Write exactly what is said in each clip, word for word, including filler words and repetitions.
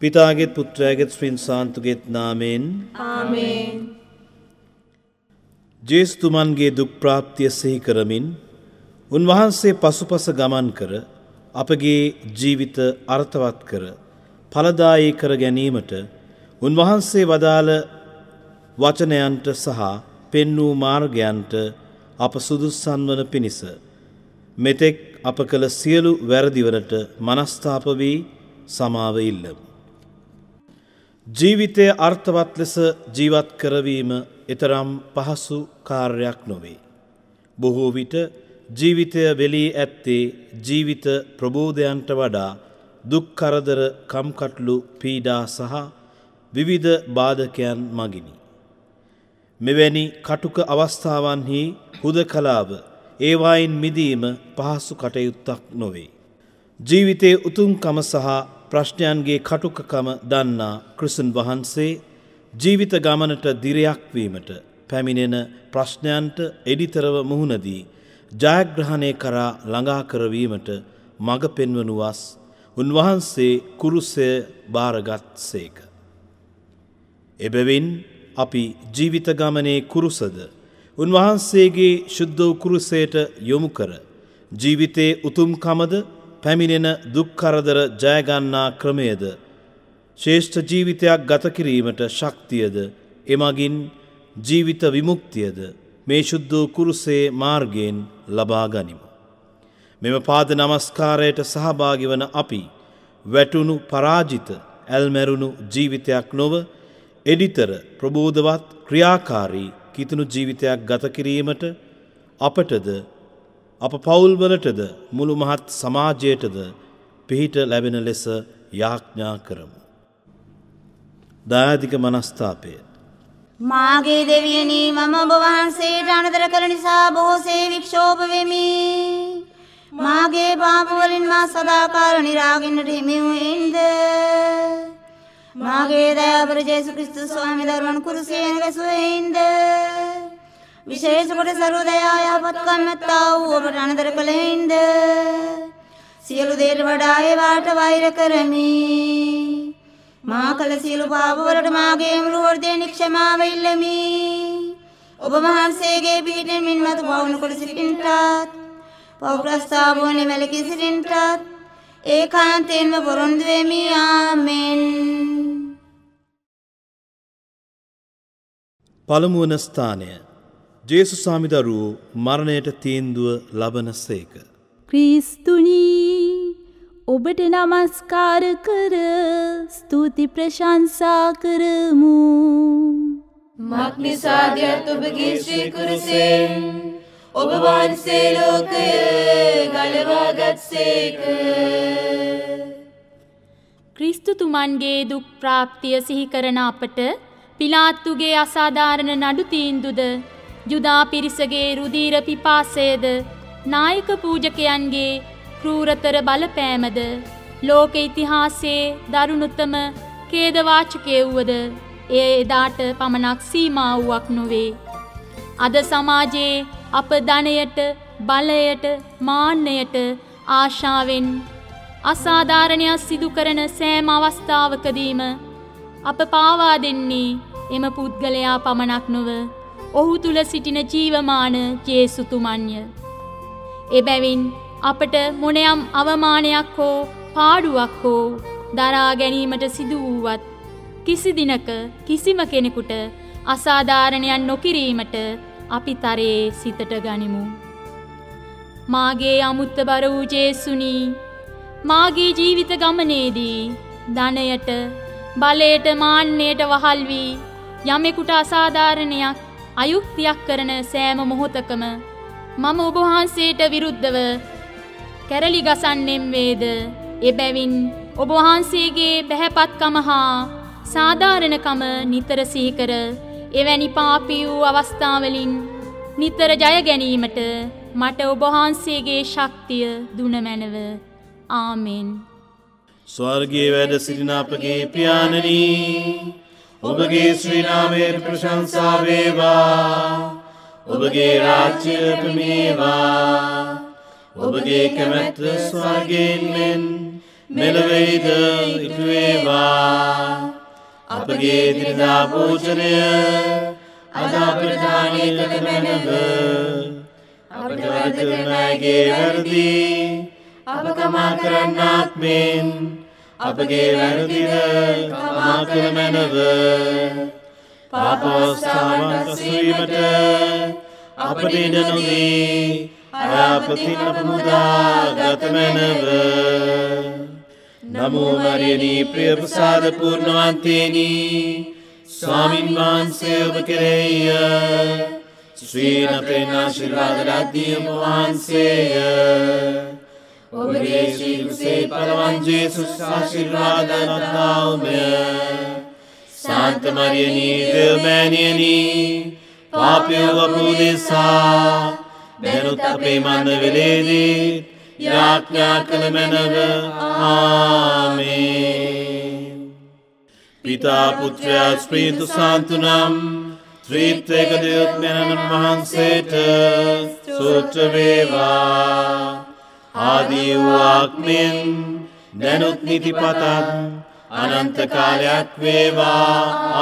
පිතාගේත් පුත්‍රයාගේත් ශ්‍රීන් සාන්තුගේත් නාමයෙන් ආමේන්. ජේසුතුමන්ගේ දුක් ප්‍රාප්තිය සිහි කරමින් උන්වහන්සේ පසුපස ගමන් කර අපගේ ජීවිත අර්ථවත් කර ඵලදායී කර ගැනීමට උන්වහන්සේ වදාළ වචනයන්ට සහ පෙන් වූ මාර්ගයන්ට අප සුදුස්සන් වන පිණිස මෙතෙක් අප කළ සියලු වැරදිවලට මනස්ථාප වී සමාව ඉල්ලමු. ජීවිතය අර්ථවත් ලෙස ජීවත් කරවීම එතරම් පහසු කාර්යයක් නොවේ. බොහෝ විට ජීවිතය වෙලී ඇත්තේ ජීවිත ප්‍රබෝධයන්ට වඩා දුක් කරදර කම්කටොළු පීඩා සහ විවිධ බාධකයන් මගිනි. මෙවැනි කටුක අවස්ථාවන්හි හුදකලාව ඒවායින් මිදීම පහසු කටයුත්තක් නොවේ. ජීවිතයේ උතුම්කම සහ ප්‍රශ්නයන්ගේ කටුකකම දන්නා ක්‍රිස්තුන් වහන්සේ ජීවිත ගමනට දිරයක් වීමට පැමිණෙන ප්‍රශ්නයන්ට එඩිතරව මුහුණ දී ජයග්‍රහණය කරා ළඟා කරවීමට මඟ පෙන්වනු වස් උන්වහන්සේ කුරුසය බාරගත් සේක. එබැවින් අපි ජීවිත ගමනේ කුරුසද උන්වහන්සේගේ ශුද්ධ වූ කුරුසයට යොමු කර ජීවිතයේ උතුම්කමද පැමිණෙන දුක් කරදර ජය ගන්නා ක්‍රමයේද ශ්‍රේෂ්ඨ ජීවිතයක් ගත කිරීමට ශක්තියද එමගින් ජීවිත විමුක්තියද මේ ශුද්ධ වූ කුරුසේ මාර්ගයෙන් ලබා ගනිමු. මෙම පාද නමස්කාරයට සහභාගී වන අපි වැටුණු පරාජිත ඇල්මැරුණු ජීවිතයක් නොව එඩිතර ප්‍රබෝධවත් ක්‍රියාකාරී කිතුණු ජීවිතයක් ගත කිරීමට අපටද අප පවුල්වලටද මුළු මහත් සමාජයටද පිහිට ලැබෙන ලෙස යාඥා කරමු. දායාදික මනස්ථාපය. මාගේ දෙවියනි, මම ඔබ වහන්සේට අනදර කළ නිසා බොහෝසේ වික්ෂෝභ වෙමි. මාගේ පාප වලින් මා සදාකාල නිරාගින්නට හිමි වූයින්ද මාගේ දයාබර ජේසු ක්‍රිස්තුස් ස්වාමී දරුවන් කුරුසියෙන් ගැසුවෙයින්ද විශේෂ කොට සර්ව දයා යහපත් කම්මැත්තා වූ ඔබට අනදර කළෙයින්ද සියලු දේට වඩා ඒවාට වෛර කරමි. මා කළ සියලු පාප වලට මාගේ මුළු හෘදයෙන් ක්ෂමාව ඉල්ලමි. ඔබ වහන්සේගේ පිහිටෙන් මින්මතු පවුණු කොට සිටින්ටත් පව් ප්‍රස්තාවෝනේ වැළකී සිටින්ටත් ඒකාන්තයෙන්ම පොරොන්දු වෙමි. ආමෙන්. පළමුවන ස්ථානය ජේසුස් ස්වාමිදරුවෝ මරණයට තීන්දුව ලබන සේක. ක්‍රිස්තුනි, ඔබට නමස්කාර කර ස්තුති ප්‍රශංසා කරමු. මක්නිසාදයත් ඔබගේ ශ්‍රී කුරුසෙන් ඔබ වහන්සේ ලෝකය ගලවාගත් සේක. ක්‍රිස්තුතුමන්ගේ දුක් ප්‍රාප්තිය සිහි කරන අපට පිලාතුගේ අසාධාරණ නඩු තීන්දුවද ජුදා පිරිසගේ රුධීර පිපාසයද නායක පූජකයන්ගේ ක්‍රූරතර බලපෑමද ලෝක ඉතිහාසයේ දරුණුතම ඛේදවාචකය වුවද ඒ එදාට පමණක් සීමා වූවක් නොවේ. අද සමාජයේ අප ධනයට, බලයට, මාන්නයට ආශාවෙන් අසාධාරණයක් සිදු කරන සෑම අවස්ථාවකදීම අප පාවා දෙන්නේ එම පුද්ගලයා පමණක් නොව ඔහු තුල සිටින ජීවමාන ජේසුතුමන්ය. එබැවින් අපට මොනයම් අවමානයක් හෝ පාඩුවක් හෝ දරා ගැනීමට සිදු වූවත් කිසි දිනක කිසිම කෙනෙකුට අසාධාරණයක් නොකිරීමට අපි තරයේ සිතට ගනිමු. මාගේ අමුත්තබර වූ ජේසුනි, මාගේ ජීවිත ගමනේදී ධනයට, බලයට, මාන්නයට වහල් වී යමෙකුට අසාධාරණයක් අයුක්තියක් කරන සෑම මොහොතකම මම ඔබ වහන්සේට විරුද්ධව කැරලි ගසන්නෙම් වේද. එබැවින් ඔබ වහන්සේගේ බැහැපත්කම හා සාධාරණකම නිතර සිහි කර එවැනි පාපී වූ අවස්ථාවලින් නිතර ජය ගැනීමට මට ඔබ වහන්සේගේ ශක්තිය දුන මැනව. ආමෙන්. ස්වර්ගයේ වැඩ සිටින අපගේ පියාණනි, ඔබගේ ශ්‍රී නාමයට ප්‍රශංසා වේවා. ඔබගේ රාජ්‍ය පැමිණේවා. ඔබගේ කැමැත්ත ස්වර්ගයෙන් මෙන් මෙලොවෙහිද ඉටු වේවා. අපගේ දිනදා භෝජනය අද අපට දානය කළ මැනව. අපට වරද කරන අයගේ වැරදි අප කමා කරන්නාක් මෙන් අපගේ වැරදිද කමා කළ මැනව. පාපවස්ථාවන් රැස්වීමට අපට ඉඩ නොදී අයහපතින් අප මුදා ගත මැනව. නමෝ මරියනී ප්‍රිය ප්‍රසාද පූර්ණවන්තේනි ස්වාමින් වහන්සේ ඔබ කෙරෙහිය. ශ්‍රී නපෙන් ආශිර්වාද ලද්දී ඔබ වහන්සේය. ඔබගේ ශ්‍රී කුසේ පලවන් ජේසුස් ආශිර්වාද ලද්දාවුමය. සාන්ත මරියනී දෙව්මෑණියනි පාපයෝ අප උදෙසා දැනුත් අපේ මන්න වෙලේදී යාඥා කළ මැනව. ආමේන්. පිතා පුත්‍රයා ස්පීතු සාන්තුනම් ත්‍රිත්වයක දෙව්ඥානන් වහන්සේට ස්තුති වේවා. ආදී වූ ආත්මෙන් දැනුත් නිතිපතත් අනන්ත කාලයක් වේවා.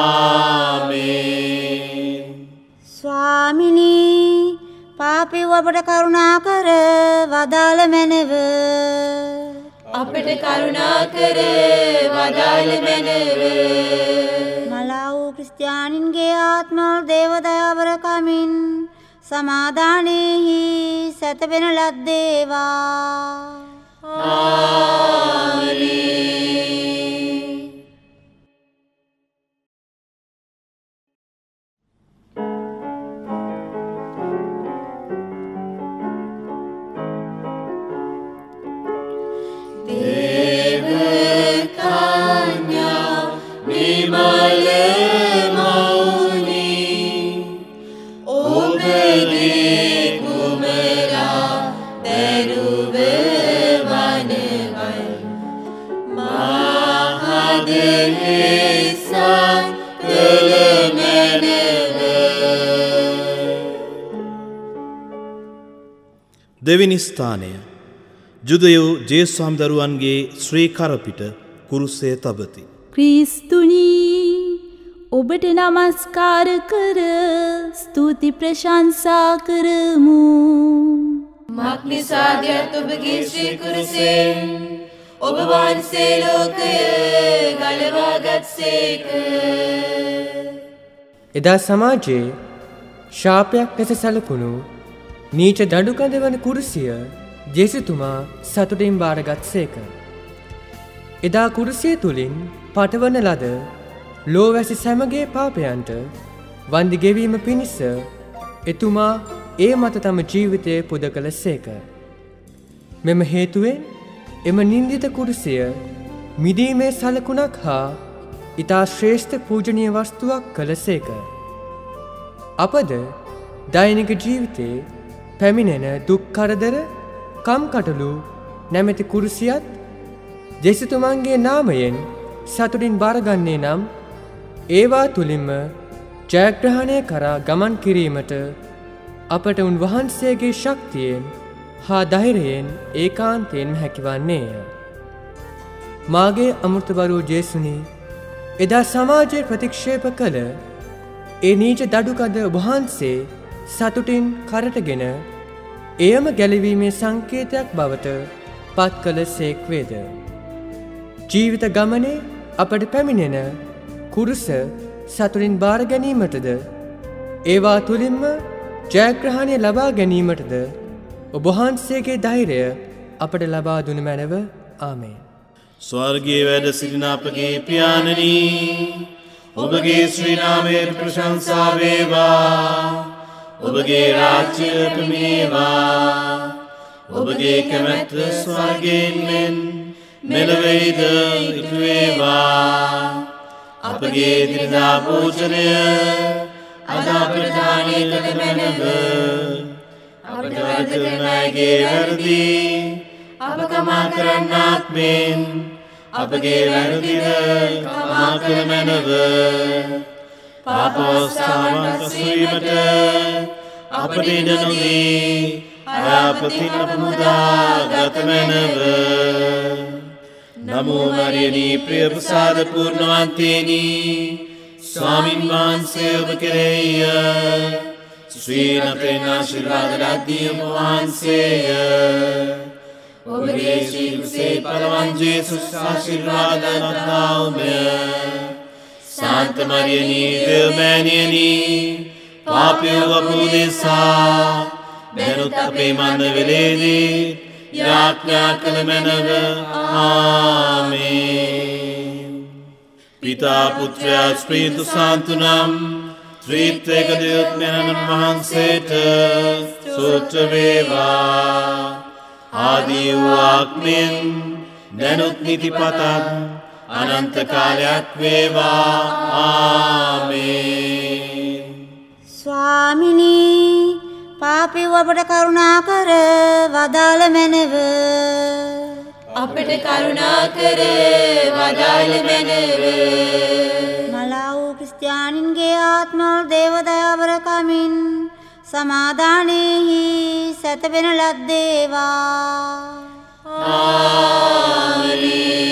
ආමේන්. ස්වාමිනී පාපී අපට කරුණා කර වදාළ මැනව. අපට කරුණා කර වදාළ මැනව. මලා වූ ක්‍රිස්තියානින්ගේ ආත්මවල දේවදයාවර කමින් සමාදානෙහි සැතපෙන ලද්දේවා. ආමේන්. දෙවිනි ස්ථානය ජුදයෝ ජේසුස් දරුවන්ගේ ශ්‍රී කරපිට කුරුසය තබති. ක්‍රිස්තුනී ඔබට නමස්කාර කර ස්තුති ප්‍රශංසා කරමු. මක්නිසාදයත් ඔබගේ ශ්‍රී කුරුසෙන් ඔබ වහන්සේ ලෝකය ගලවාගත් සේක. එදා සමාජයේ ශාපයක් ලෙස සැලකුණු නීච දඩුකඳ වන කුරුසිය ජේසුතුමා සතුටින් බාරගත් සේක. එදා කුරුසිය තුළින් පටවන ලද ලෝවැසි සැමගේ පාපයන්ට වන්දි ගෙවීම පිණිස එතුමා ඒ මත තම ජීවිතය පුද කළ සේක. මෙම හේතුවෙන් එම නින්දිත කුරුසිය මිදීමේ සලකුණක් හා ඉතා ශ්‍රේෂ්ඨ පූජනීය වස්තුවක් කළ සේක. අපද දෛනික ජීවිතයේ පැමිණෙන දුක් කරදර කම්කටොළු නැමැති කුරුසියත් ජේසුතුමන්ගේ නාමයෙන් සතුටින් බාරගන්නේ නම් ඒවා තුලින්ම ජයග්‍රහණය කරා ගමන් කිරීමට අපට උන්වහන්සේගේ ශක්තියෙන් හා ධෛර්යයෙන් ඒකාන්තයෙන්ම හැකිවන්නේය. මාගේ අමෘතවරු ජේසුනි එදා සමාජයේ ප්‍රතික්ෂේප කළ ඒ නීච දඩුකඳ වහන්සේ සතුටින් කරටගෙන එයම ගැලවීමේ සංකේතයක් බවට පත් කළ සේක් වේද. ජීවිත ගමනේ අපට පැමිණෙන කුරුස සතුටින් බාර ගැනීමටද ඒවා තුලින්ම ජයග්‍රහණය ලබා ගැනීමටද ඔබ වහන්සේගේ ධෛර්යය අපට ලබා දුන මැනව. ආමේන්. ස්වර්ගයේ වැඩ සිටින අපගේ පියාණනි ඔබගේ ශ්‍රී නාමයට ප්‍රශංසා වේවා. ඔබගේ රාජ්‍ය පැමිණේවා. ඔබගේ කැමැත්ත ස්වර්ගයෙන් මෙන් මෙලොවෙහිද ඉටු වේවා. අපගේ දිනදා භෝජනය අද අපට දානය කළ මැනව. අපට වරද කරන අයගේ වැරදි අප කමා කරන්නාක් මෙන් අපගේ වැරදිද කමා කළ මැනව. පාපවස්ථාවන් රැස්වීමට අපට ඉඩ නොදී අයහපතින් අප මුදා ගත මැනව. නමෝ මරියනී ප්‍රිය ප්‍රසාද පූර්ණවන්තේනි ස්වාමින් වහන්සේ ඔබ කෙරෙහිය ශ්‍රී නතෙන් ආශිර්වාද ලද්දී ඔබ වහන්සේය ඔබගේ ශ්‍රී කුසේ පලවන් ජේසුස් ආශිර්වාද ලද්දා ඔබය සාන්ත මරියනී දේවමෑණියනි පාපියෝ අප උදෙසා දැනුත් අපේ මරණ වේලේදී යාඥා කළ මැනව ආමේන්. පිතා පුත්‍රයා ස්පීතු සාන්තුනම් ත්‍රිත්වයක දෙවියන් වහන්සේට සෝත්‍ර වේවා. ආදී වූ ආත්මෙන් දැනුත් නිතිපතත් අනන්ත කාලයක් වේවා. ආමේන්. ස්වාමිනී පාපිව අපට කරුණා කර වදාළ මැනව. අපට කරුණා කර වදාළ මැනව. මලා වූ ක්‍රිස්තියානින්ගේ ආත්මවල දේව දයාවර කමින් සමාදානෙහි සැතපෙන ලද්දේවා. ආමේන්.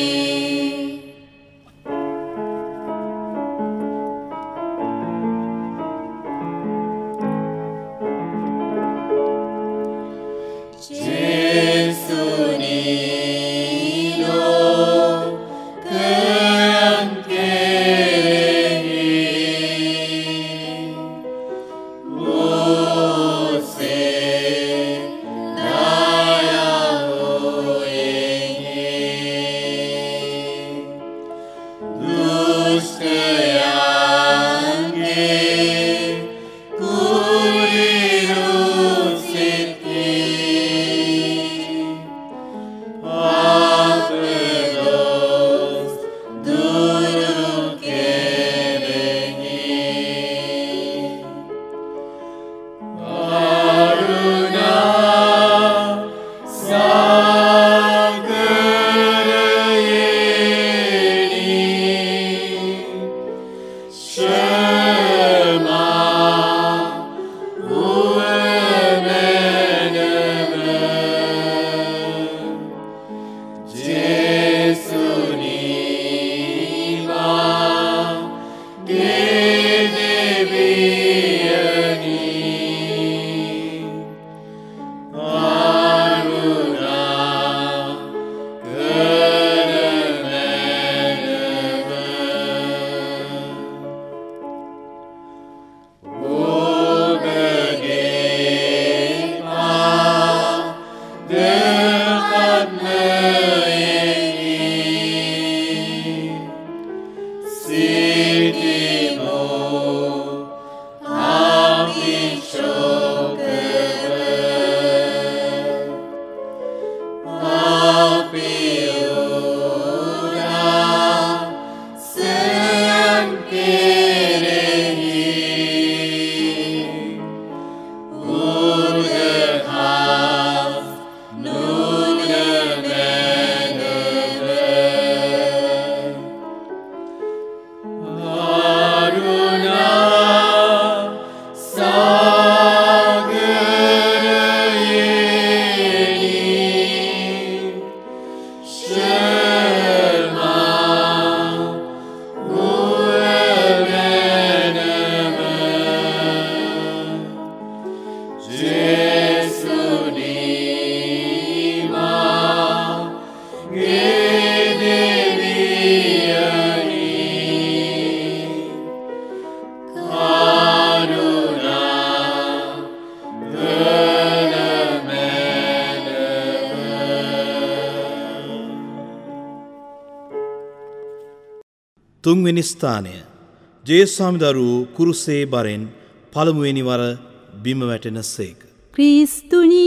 තුන්වෙනි ස්ථානය ජේසුස්වාමිදරු කුරුසේ බරෙන් පළමුවෙනි වර බිම වැටෙන සේක. ක්‍රිස්තුනි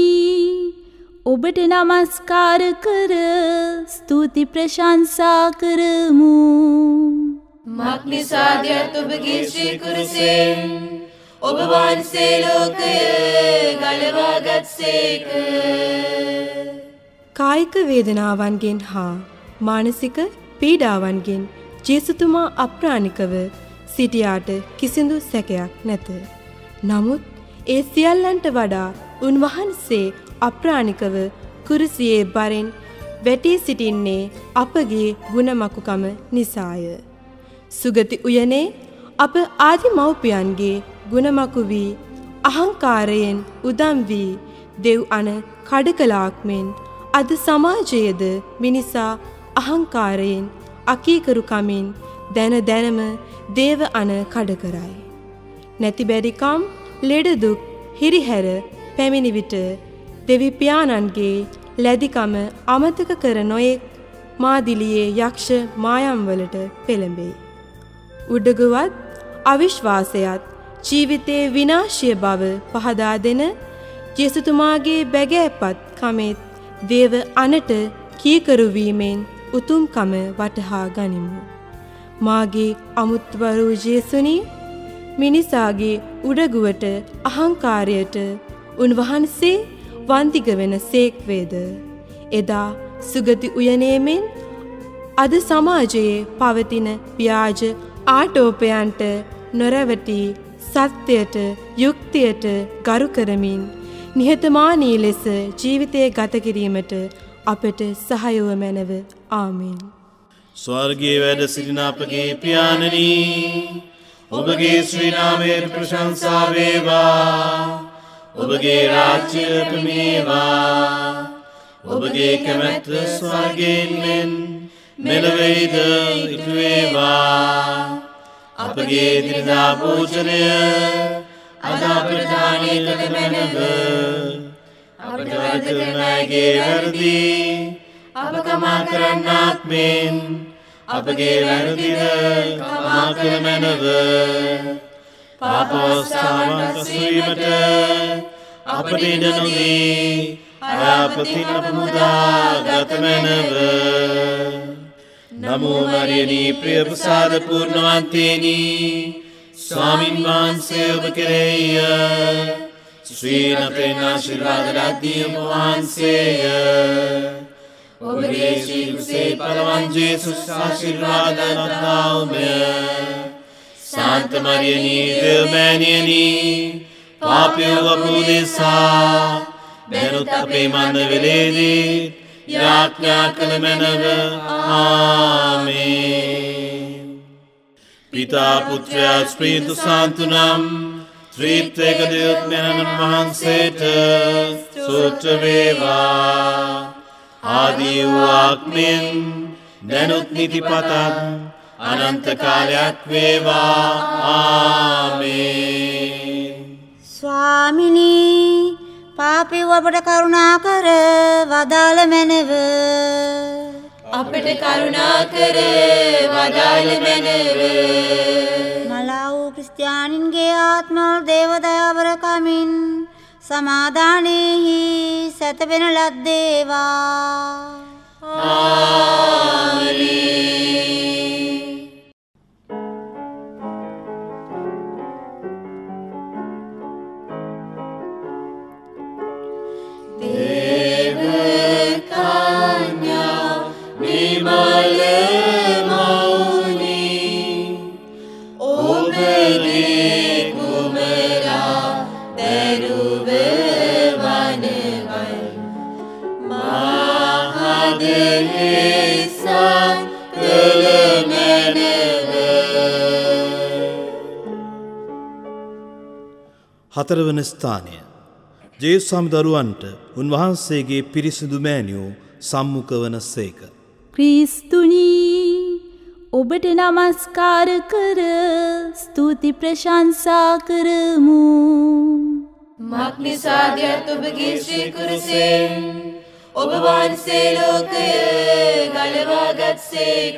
ඔබට නමස්කාර කර ස්තුති ප්‍රශංසා කරමු. මක්නිසාදයත් ඔබගේ ශ්‍රී කුරුසෙන් ඔබ වහන්සේ ලෝකය ගලවාගත් සේක. කායික වේදනාවන්ගෙන් හා මානසික පීඩාවන්ගෙන් ජේසුතුමා අප්‍රාණිකව සිටියාට කිසිදු සැකයක් නැත. නමුත් ඒ සියල්ලන්ට වඩා උන්වහන්සේ අප්‍රාණිකව කුරුසියේ බරෙන් වැටී සිටින්නේ අපගේ ගුණමකුකම නිසාය. සුගති උයනේ අප ආදි මව්පියන්ගේ ගුණමකු වී අහංකාරයෙන් උදම් වී දෙව් අන කඩකලාක් මෙන් අද සමාජයේද මිනිසා අහංකාරයෙන් අකීකරු කමින් දැන දැනම දේව අන කඩ කරයි. නැති බැරිකම් ලෙඩ දුක් හිරිහැර පැමිණි විට දෙවි පියාණන්ගේ ලැදිකම අමතක කර නොයෙක් මාදිලියේ යක්ෂ මායම්වලට පෙළඹෙයි. උඩගුවත් අවිශ්වාසයත් ජීවිතයේ විනාශය බව පහදා දෙන ජේසුතුමාගේ බැගෑපත් කමෙත් දේව අනට කීකරු වීමෙන් උතුම්කම වටහා ගනිමු. මාගේ අමුත්වරු ජේසුනි මිනිසාගේ උඩගුවට අහංකාරයට උන්වහන්සේ වන්දිග වෙන සේක් වේද. එදා සුගති උයනේමෙන් අද සමාජයේ පවතින ව්‍යාජ ආටෝපයන්ට නොරැවටි සත්‍යයට යුක්තියට ගරු කරමින් නිහතමානී ලෙස ජීවිතය ගත කිරීමට අපට සහයව මැනව. ආමෙන්. ස්වර්ගයේ වැඩ සිටින අපගේ පියාණනි, ඔබගේ ශ්‍රී නාමයට ප්‍රශංසා වේවා. ඔබගේ රාජ්‍යය පැමිණේවා. ඔබගේ කැමැත්ත ස්වර්ගයෙන් මෙන් මෙලොවෙහිද ඉටු වේවා. අපගේ දිනදා භෝජනය අද අපට දානය කළ මැනව. අපට වරද කරන අයගේ වැරදි අප කමා කරන්නාක් මෙන් අපගේ වැරදිද කමා කළ මැනව. පාපවස්ථාවන් පසුවීමට අපට ඉඩ නොදී අයහපතින් අප මුදා ගත මැනව. නමෝ මරියනී ප්‍රිය ප්‍රසාද පූර්ණවන්තේනි, ස්වාමින් වහන්සේ ඔබ කෙරෙහිය. ශ්‍රී නපෙන් ආශිර්වාද ලද්දී ඔබ වහන්සේය. ඔබගේ ශ්‍රී කුසේ පලවන් ජේසුස් ආශිර්වාද ලද්දා ඔබය. සාන්ත මරියනී දෙව්මෑණියනි, පාපයෝ අප උදෙසා දැනුත් අපේ මරණ වේලේදී යාඥා කළ මැනව. ආමේන්. පිතා පුත්‍රයා ස්පීතු සාන්තුනම් ත්‍රිත්වයක දෙව්ඥානන් වහන්සේට ස්තුති වේවා. ආදී වූ ආත්මෙන් දැනුත් නිතිපතත් අනන්ත කාලයක් වේවා. ආමේන්. ස්වාමිනී පාපී අපට කරුණා කර වදාළ මැනව. අපට කරුණා කර වදාළ මැනව. මලා වූ ක්‍රිස්තියානින්ගේ ආත්මවල දේව දයාබර කමින් සමාදානෙහි සැතපෙන ලද්දේවා. ආමේන්. දේව කන්‍යා නිමල මෞනි, ඔබගේ කුමරා දරුව වනවයි. මහදෙසා කළ මැනව. හතරවන ස්ථානය. ජේසුස් දරුවන්ට උන්වහන්සේගේ පිරිසිදු මෑණියෝ සම්මුඛ වන සේක. ක්‍රිස්තුනි ඔබට නමස්කාර කර ස්තුති ප්‍රශංසා කරමු. මක්නිසාදයත් ඔබගේ ශ්‍රී කුරුසෙන් ඔබ වහන්සේ ලෝකය ගලවාගත් සේක.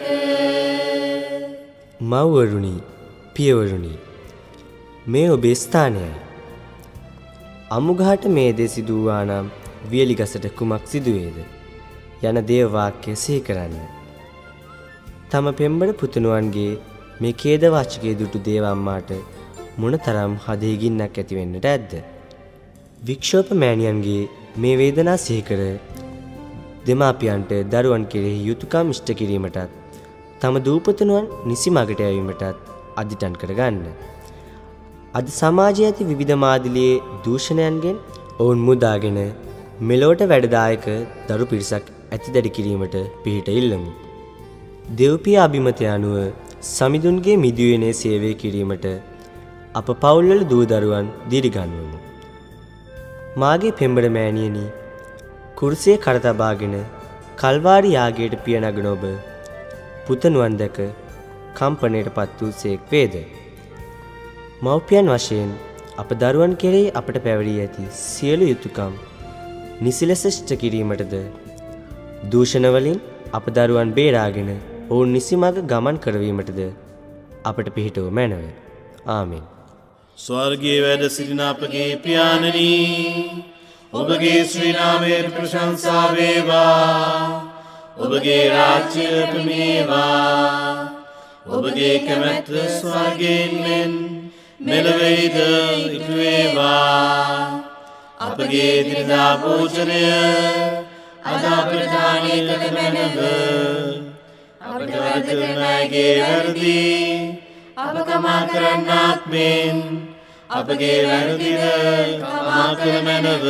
මව්වරුනි, පියවරුනි, මේ ඔබේ ස්ථානයයි. අමුගහට මේ දේ සිදුවා නම් වියලිගසට කුමක් සිදුවේද යන දේව වාක්‍ය සිහි කරන්න. තම පෙම්බර පුතුණුවන්ගේ මේ ඛේදවාචකයේ දුටු දේවම්මාට මොනතරම් හදේ ගින්නක් ඇති වෙන්නට ඇද්ද? වික්ෂෝප මෑණියන්ගේ මේ වේදනා සිහි කර දෙමාපියන්ට දරුවන් කෙරෙහි යුතුයකම් ඉෂ්ට කිරීමටත් තම දූපතුණුවන් නිසි මගට යැවීමටත් අදිටන් කරගන්න. අද සමාජයේ ඇති විවිධ මාදිලියේ දූෂණයන්ගෙන් ඔවුන් මුදාගෙන මෙලොවට වැඩදායක දරු පිරිසක් ඇතිදැඩි කිරීමට පිහිට ඉල්ලමු. දෙව්පිය අභිමතය අනුව සමිඳුන්ගේ මිදියුවනේ සේවය කිරීමට අප පවුල්වල දූදරුවන් දිරිගන්වමු. මාගේ පෙම්බර මෑණියනි, කුරුසයේ කර තබාගෙන කල්වාරි යාගයට පිය නගන ඔබ පුතණුවන් දැක කම්පණයට පත් වූ සේක් වේද? මව්පියන් වශයෙන් අප දරුවන් කෙරෙහි අපට පැවරී ඇති සියලු යුතුයකම් නිසි ලෙස ඉෂ්ට කිරීමටද දූෂණ වලින් අප දරුවන් බේරාගෙන ඔවුන් නිසි මඟ ගමන් කරවීමටද අපට පිහිටව මැනව. ආමෙන්. ස්වර්ගයේ වැඩ සිටින අපගේ පියාණනි, ඔබගේ ශ්‍රී නාමයට ප්‍රශංසා වේවා. ඔබගේ රාජ්‍යය පැමිණේවා. ඔබගේ කැමැත්ත ස්වර්ගයෙන් මෙන් මෙලොවෙහිද ඉටු වේවා. අපගේ දිනදා භෝජනය අද අපට දානය කළ මැනව. අපට වරද කරන අයගේ වැරදි අප කමා කරන්නාක් මෙන් අපගේ වැරදිද කමා කළ මැනව.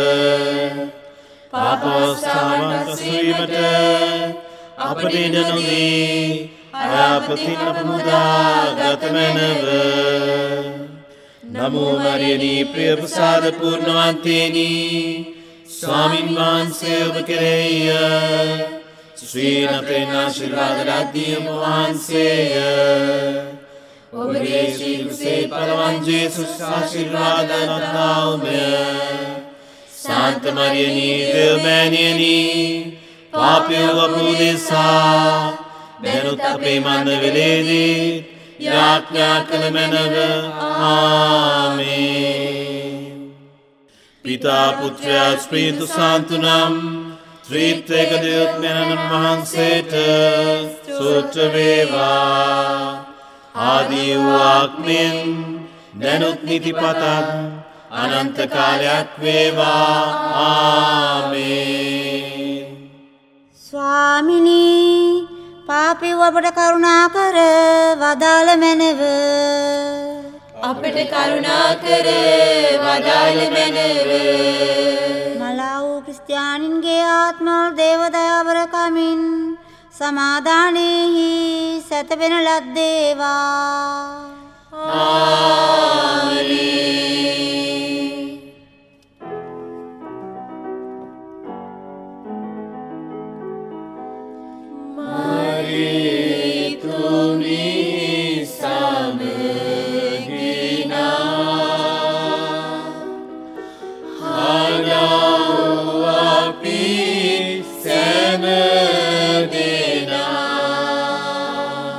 පාපවස්ථාවන් පසුවීමට අපට ඉඩ නොදී අයහපතින් අප මුදා ගත මැනව. නමෝ මරියනී ප්‍රිය ප්‍රසාද පූර්ණවන්තේනි, ස්වාමින් වහන්සේ ඔබ කෙරෙහිය. ශ්‍රී නපෙන් ආශිර්වාද ලද්දී ඔබ වහන්සේය. ඔබගේ ශ්‍රී කුසේ පලවන් ජේසුස් ආශිර්වාද ලද්දා ඔබය. සාන්ත මරියනී දෙව්මෑණියනි, පාපයෝ අප උදෙසා දැනුත් අපේ මන්න වෙලේදී යාඥා කළ මැනව. ආමේන්. පිතා පුත්‍රයා ස්පීතු සාන්තුනම් ත්‍රිත්වයක දෙව්ඥානන් වහන්සේට සූත්‍ර වේවා. ආදී වූ ආත්මෙන් දැනුත් නිතිපතත් අනන්ත කාලයක් වේවා. ආමේන්. ස්වාමිනී, පාපී අපට කරුණා කර වදාළ මැනව. අපට කරුණා කර වදාළ මැනව. මලා වූ ක්‍රිස්තියානින්ගේ ආත්මවල දේව දයාවර කමින් සමාදානෙහි සැතපෙන ලද්දේවා. ආමේන්. මරිතුමි සමගිනා හදව අපි සැම දෙනා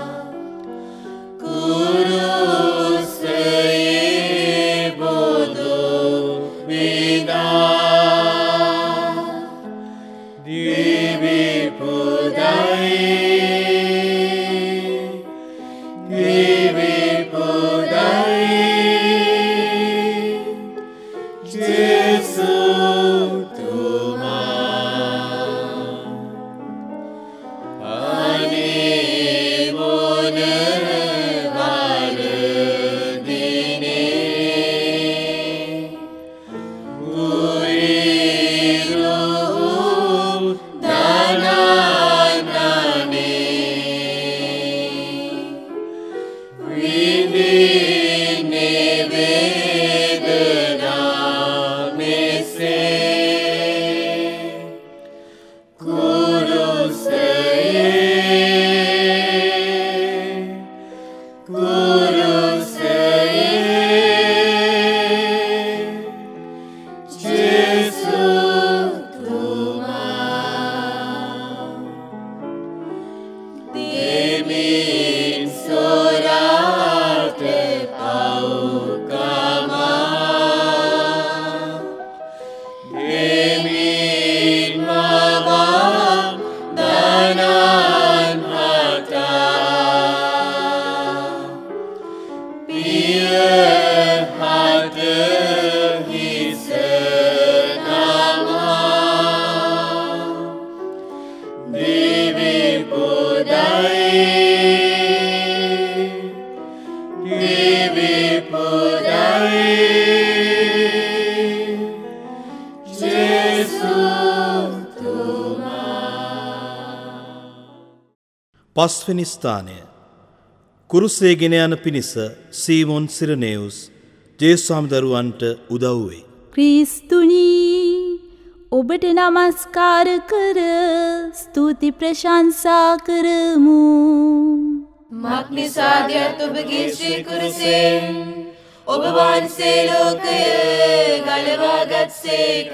කුරුසයේ බොදු විනා දිවි පුදයි දිවි පුදයි ජේසු තුමා. අනේ මොන වරදිනේ උයිරු දනනනේ විඳින්නේ වේදනා මෙසේ කුරුසයේ කුරුසයේ ජේසු තුමා. දෙමින් සොරාට පව්කමා දෙමින් මවා දනන් හටා පිය හට හිස නමා දිවි පුදයි දිවි පුදයි ජේසු තුමා. පස්වෙනි ස්ථානය කුරුසේ ගෙන යන පිණිස සීමොන් සිරනේවුස් ජේසුස් දරුවන්ට උදව් වෙයි. ක්‍රිස්තුනි ඔබට නමස්කාර කර ස්තුති ප්‍රශංසා කරමු. මක්නිසාදයත් ඔබගේ ශ්‍රී කුරුසෙන් ඔබ වහන්සේ ලෝකය ගලවාගත් සේක.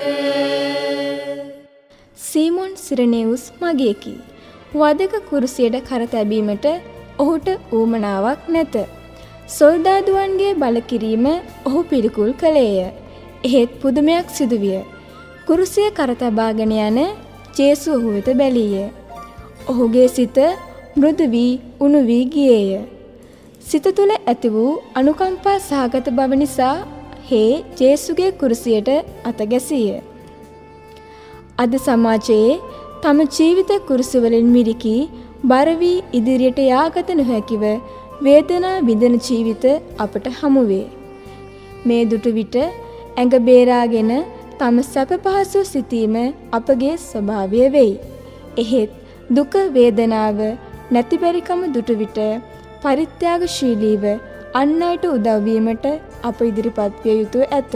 සීමොන් සිරනේවුස් මගේකි. වදක කුරුසියට කර තැබීමට ඔහුට ඌමනාවක් නැත. සොල්දාදුවන්ගේ බලකිරීම ඔහු පිළිකුල් කළේය. එහෙත් පුදුමයක් සිදුවිය. කුරුසිය කර තබාගෙන යන ජේසු ඔහු වෙත බැලීය. ඔහුගේ සිත මෘදු වී උණු වී ගියේය. සිත තුළ ඇති වූ අනුකම්පා සහගත බව නිසා හේ ජේසුගේ කුරුසියට අත ගැසීය. අද සමාජයේ තම ජීවිත කුරුසිවලින් මිරිකී බර වී ඉදිරියට යාගත නොහැකිව වේදනා විඳින ජීවිත අපට හමු වේ. මේ දුටු විට ඇඟ බේරාගෙන තම සැප පහසු සිටීම අපගේ ස්වභාවය වෙයි. එහෙත් දුක වේදනාව නැතිබරිකම දුටු විට පරිත්‍යාගශීලීව අන් අයට උදව් වීමට අප ඉදිරිපත් විය යුතු ඇත.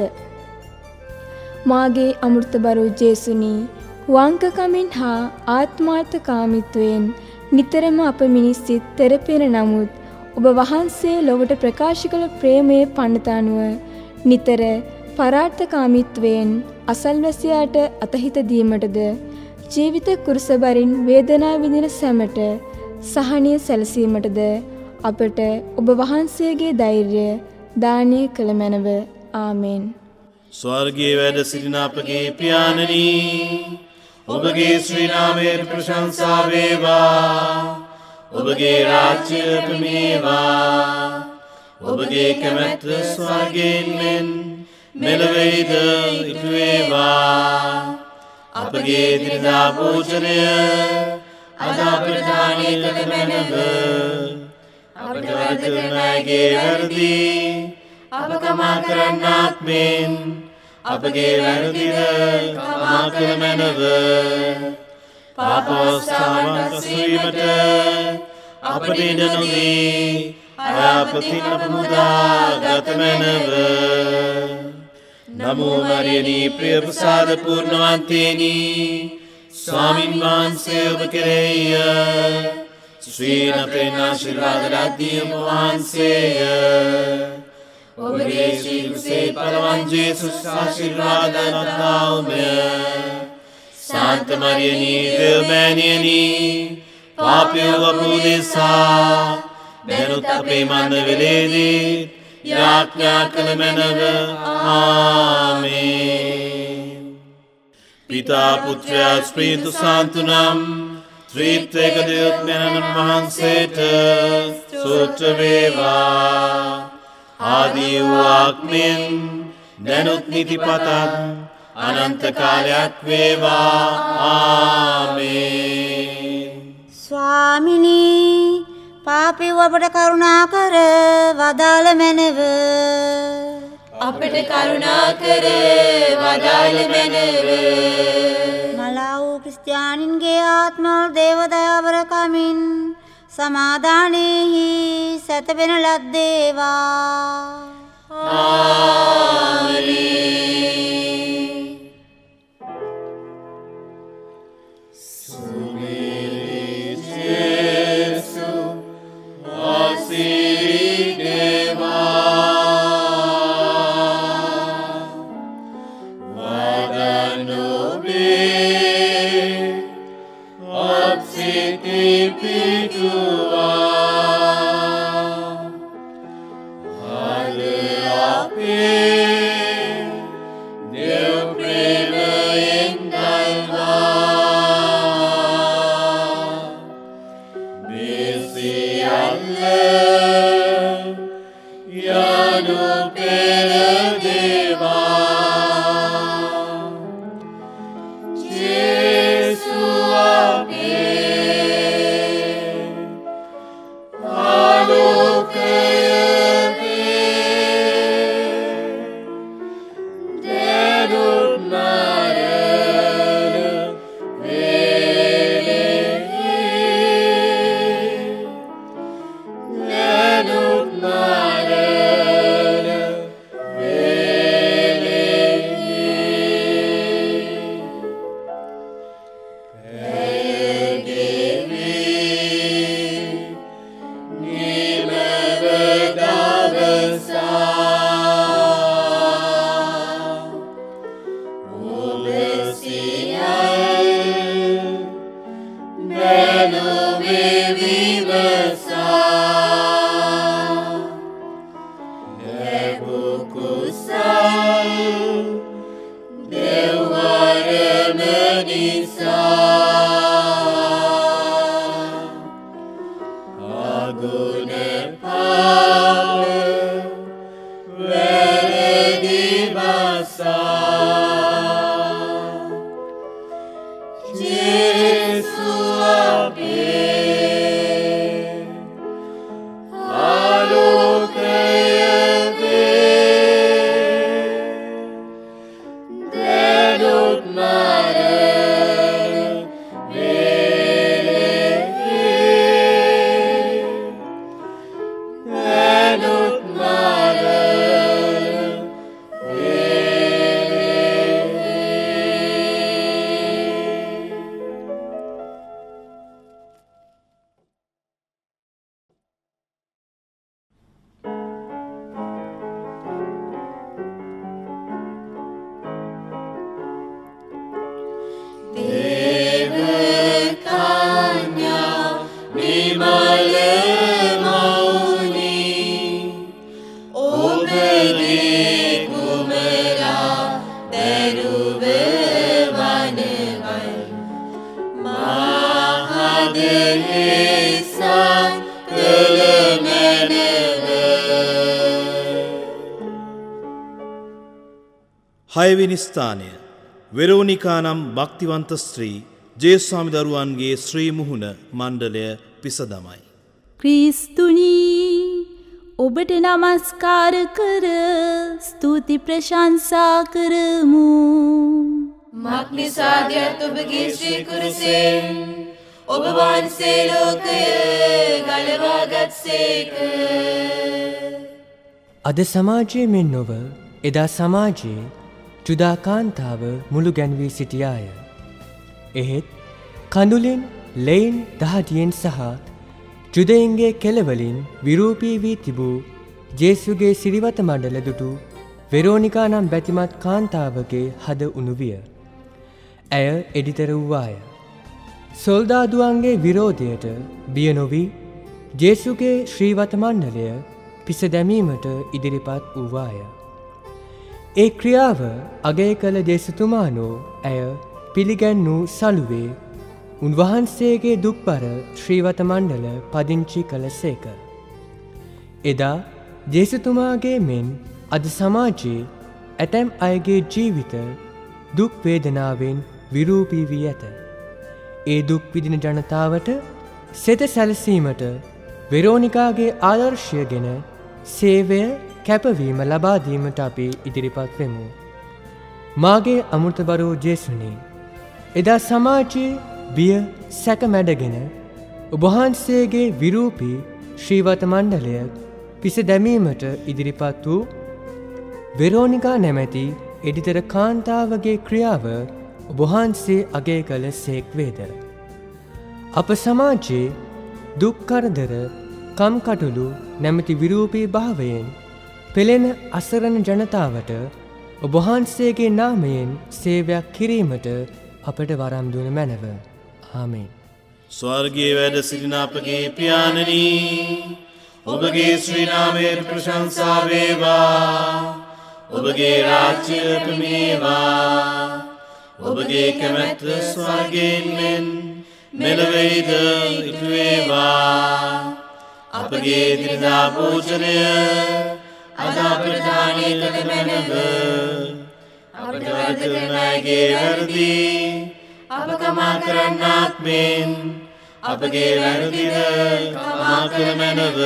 මාගේ අමෘතබර ජේසුනි, වංකකමින් හා ආත්මාර්ථකාමීත්වයෙන් නිතරම අප මිනිස් සිත් තෙරපෙන නමුත් ඔබ වහන්සේ ලොවට ප්‍රකාශ කළ ප්‍රේමයේ පනත අනුව නිතර පරාර්ථකාමීත්වයෙන් අසල්වැසියාට අතහිත දීමටද ජීවිත කුරුසබරින් වේදනා විඳින සැමට සහනය සැලසීමටද අපට ඔබ වහන්සේගේ ධෛර්යය දානය කළ මැනව. ආමෙන්. ස්වර්ගයේ වැඩ සිටින අපගේ පියාණනි, ඔබගේ ශ්‍රී නාමයට ප්‍රශංසා වේවා. ඔබගේ රාජ්‍ය පැමිණේවා. ඔබගේ කැමැත්ත ස්වර්ගයෙන් මෙන් මෙලොවෙහිද ඉටු වේවා. අපගේ දිනදා භෝජනය අද අපට දානය කළ මැනව. අපට වරද කරන අයගේ වැරදි අප කමා කරන්නාක් මෙන් අපගේ වැරදිද කමා කළ මැනව. පාපවස්ථාවන් පසුවීමට අපට ඉඩ නොදී අයහපතින් අප මුදා ගත මැනව. නමෝ මරියනි ප්‍රිය ප්‍රසාද පූර්ණවන්තේනි, ස්වාමින් වහන්සේ ඔබ කෙරෙහිය. ශ්‍රී නතෙන් ආශිර්වාද ලද්දී ඔබ වහන්සේය. ඔබගේ ශ්‍රී කුසේ පලවන් ජේසුස් ආශිර්වාද ලද්දාවුමය. සාන්ත මරියනි දෙව්මෑණියනි, පාපයෝ අප උදෙසා දැනුත් අපේ මරණ වේලේදී යාඥා කළ මැනව. ආමේන්. පිතා පුත්‍රයා ස්පීතු සාන්තුනම් ත්‍රිත්වයක දෙව්ඥානන් වහන්සේට ස්තුති වේවා. ආදී වූ ආත්මෙන් දැනුත් නිතිපතත් අනන්ත කාලයක් වේවා. ආමේන්. ස්වාමිනී, පාපී අපට කරුණා කර වදාළ මැනව. අපට කරුණා කර වදාළ මැනව. මලා වූ ක්‍රිස්තියානින්ගේ ආත්මවල දේවදයාවර කමින් සමාදානෙහි සැතපෙන ලද්දේවා. ආමේන්. සුමේලි ජේසු ආසී දේවා වදනෝබේ අපසිති පිටුවා හද අපේ දෙව් ප්‍රේමයෙන් දල්වා බේසියල්ල යනු පෙර දේවා ජේසු අපේ බැලුවේ විමසා ලැබූ කුසල් දෙව් වරම නිසා අගුණ පාප වැරදි බසා ජේසු අපේ ආලෝකය වේ දැනුත් මරණ වේලෙහි දැනුත් මරණ වේලෙහි දේව කන්‍යා නිමල මෞනි ඔබගේ කුමරා දරුව වනවල් මහදෙහි සකල මැනව හයවෙනි ස්ථානය වෙරෝනිකා නම් භක්තිවන්ත ස්ත්‍රී ජේස්වාමි දරුවන්ගේ ශ්‍රී මුහුණ මණ්ඩලය පිසදමයි. ක්‍රිස්තුනී ඔබට නමස්කාර කර ස්තුති ප්‍රශංසා කරමු. මක්නිසාදයත් ඔබගේ ශ්‍රී කුරුසෙන් ඔබ වහන්සේ ලෝකය ගලවාගත් සේක. අද සමාජයේ මෙන් නොව එදා සමාජයේ ජුදා කාන්තාව මුළු ගැන්වී සිටියාය. එහෙත් කඳුලින් ලෙයින් දහදියෙන් සහ ජුදයින්ගේ කෙළවලින් විරූපී වී තිබූ ජේසුගේ සිරිවත මණ්ඩල දුටු වෙරෝනිකා නම් බැතිමත් කාන්තාවගේ හද උණු විය. ඇය එඩිතර වූවාය. සොල්දාදුවන්ගේ විරෝධයට බිය නොවී ජේසුගේ ශ්‍රීවත මණ්ඩලය පිස දැමීමට ඉදිරිපත් වූවාය. ඒ ක්‍රියාව අගය කළ දේශතුමානෝ ඇය පිළිගැන්වූ සලුවේ උන්වහන්සේගේ දුක්බර ශ්‍රීවත මණ්ඩල පදිංචි කළ සේක. එදා දේශතුමාගේ මෙන් අද සමාජයේ ඇතැම් අයගේ ජීවිත දුක් වේදනාවෙන් විරූපී වී ඇත. ඒ දුක් විඳින ජනතාවට සෙත සැලසීමට වෙරෝනිකාගේ ආදර්ශය ගෙන සේවය කැපවීම ලබා දීමට අපි ඉදිරිපත් වෙමු. මාගේ අමෘතබරෝ ජේසුනි, එදා සමාජයේ බිය සැක මැඩගෙන ඔබවහන්සේගේ විරූපී ශ්‍රීවත මණ්ඩලය පිස දැමීමට ඉදිරිපත් වූ වෙරෝනිකා නැමැති එඩිතර කාන්තාවගේ ක්‍රියාව ඔබවහන්සේ අගය කළ සේක් වේද. අප සමාජයේ දුක් කරදර කම්කටොළු නැමැති විරූපී භාවයෙන් පෙළෙන අසරණ ජනතාවට ඔබවහන්සේගේ නාමයෙන් සේවයක් කිරීමට අපට වරම් දුන මැනව. ආමේන්. ස්වර්ගයේ වැඩ සිටින අපගේ පියාණනි, ඔබගේ ශ්‍රී නාමයට ප්‍රශංසා වේවා. ඔබගේ රාජ්‍ය පැමිණේවා. ඔබගේ කැමැත්ත ස්වර්ගයෙන් මෙන් මෙලොවෙහිද ඉටු වේවා. අපගේ දිනදා භෝජනය අද අපට දානය කළ මැනව. අපට වරද කරන අයගේ වැරදි අප කමා කරන්නාක් මෙන් අපගේ වැරදිද කමා කළ මැනව.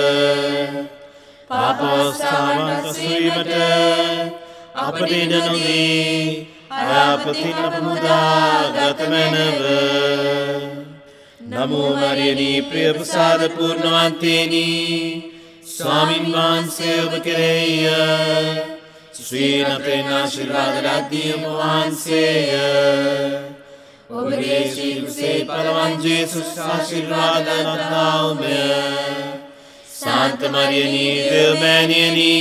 පාපවස්ථාවන් පසුවීමට අපට ඉඩ නොදී අයහපතින් අප මුදා ගත මැනව. නමෝ මරියනි ප්‍රිය ප්‍රසාද පූර්ණවන්තේනි, ස්වාමින් වහන්සේ ඔබ කෙරෙහිය. ශ්‍රී නපෙන් ආශිර්වාද ලද්දී ඔබ වහන්සේය. ඔබගේ ශ්‍රී කුසේ පලවන් ජේසුස් ආශිර්වාද ලද්දා ඔබය. සාන්ත මරියනි දෙව්මෑණියනි,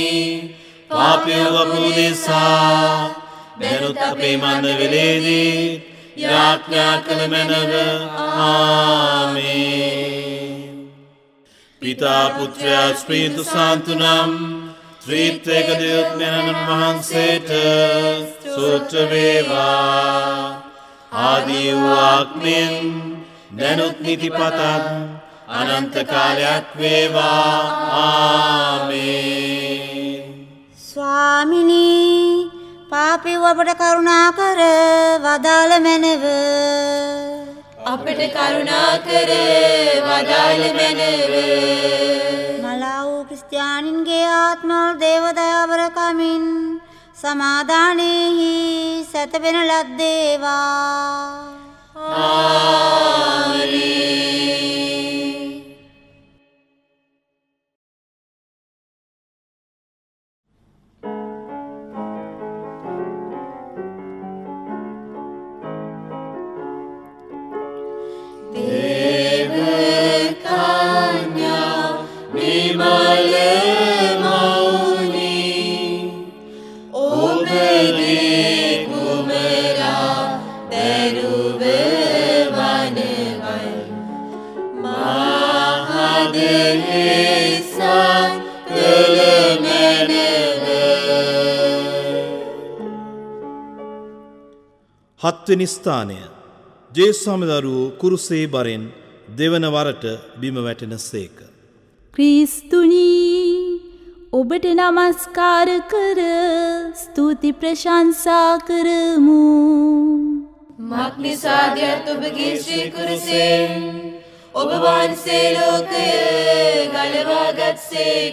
පාපයෝ අප උදෙසා දැනුත් අපේ මරණ වේලේදී යාඥා කළ මැනව. ආමේන්. පිතා පුත්‍රයා ස්පීතු සාන්තුනම් ත්‍රිත්වයක දෙවියන් වහන්සේට සූත්‍ර වේවා. ආදී වූ ආත්මෙන් දැනුත් නිතිපතත් අනන්ත කාලයක් වේවා. ආමේන්. ස්වාමිනී පාපී අපට කරුණා කර වදාළ මැනව. අපට කරුණා කර වදාළ මැනව. මලා වූ ක්‍රිස්තියානින්ගේ ආත්මවල දේවදයාවර කමින් සමාදානෙහි සැතපෙන ලද්දේවා. ආමේන්. දේවකන්‍යා නිමල මෞනි ඔබගේ කුමරා දරුව වනවයි මහදෙසා කළ මැනව. හත්වෙනි ස්ථානය ජේසුස්වමිදරු කුරුසේ බරෙන් දෙවන වරට බිම වැටෙන සේක. ක්‍රිස්තුනී ඔබට නමස්කාර කර ස්තුති ප්‍රශංසා කරමු. මක්නිසාදයත් ඔබගේ ශ්‍රී කුරුසෙන් ඔබ වහන්සේ ලෝකය ගලවාගත් සේක.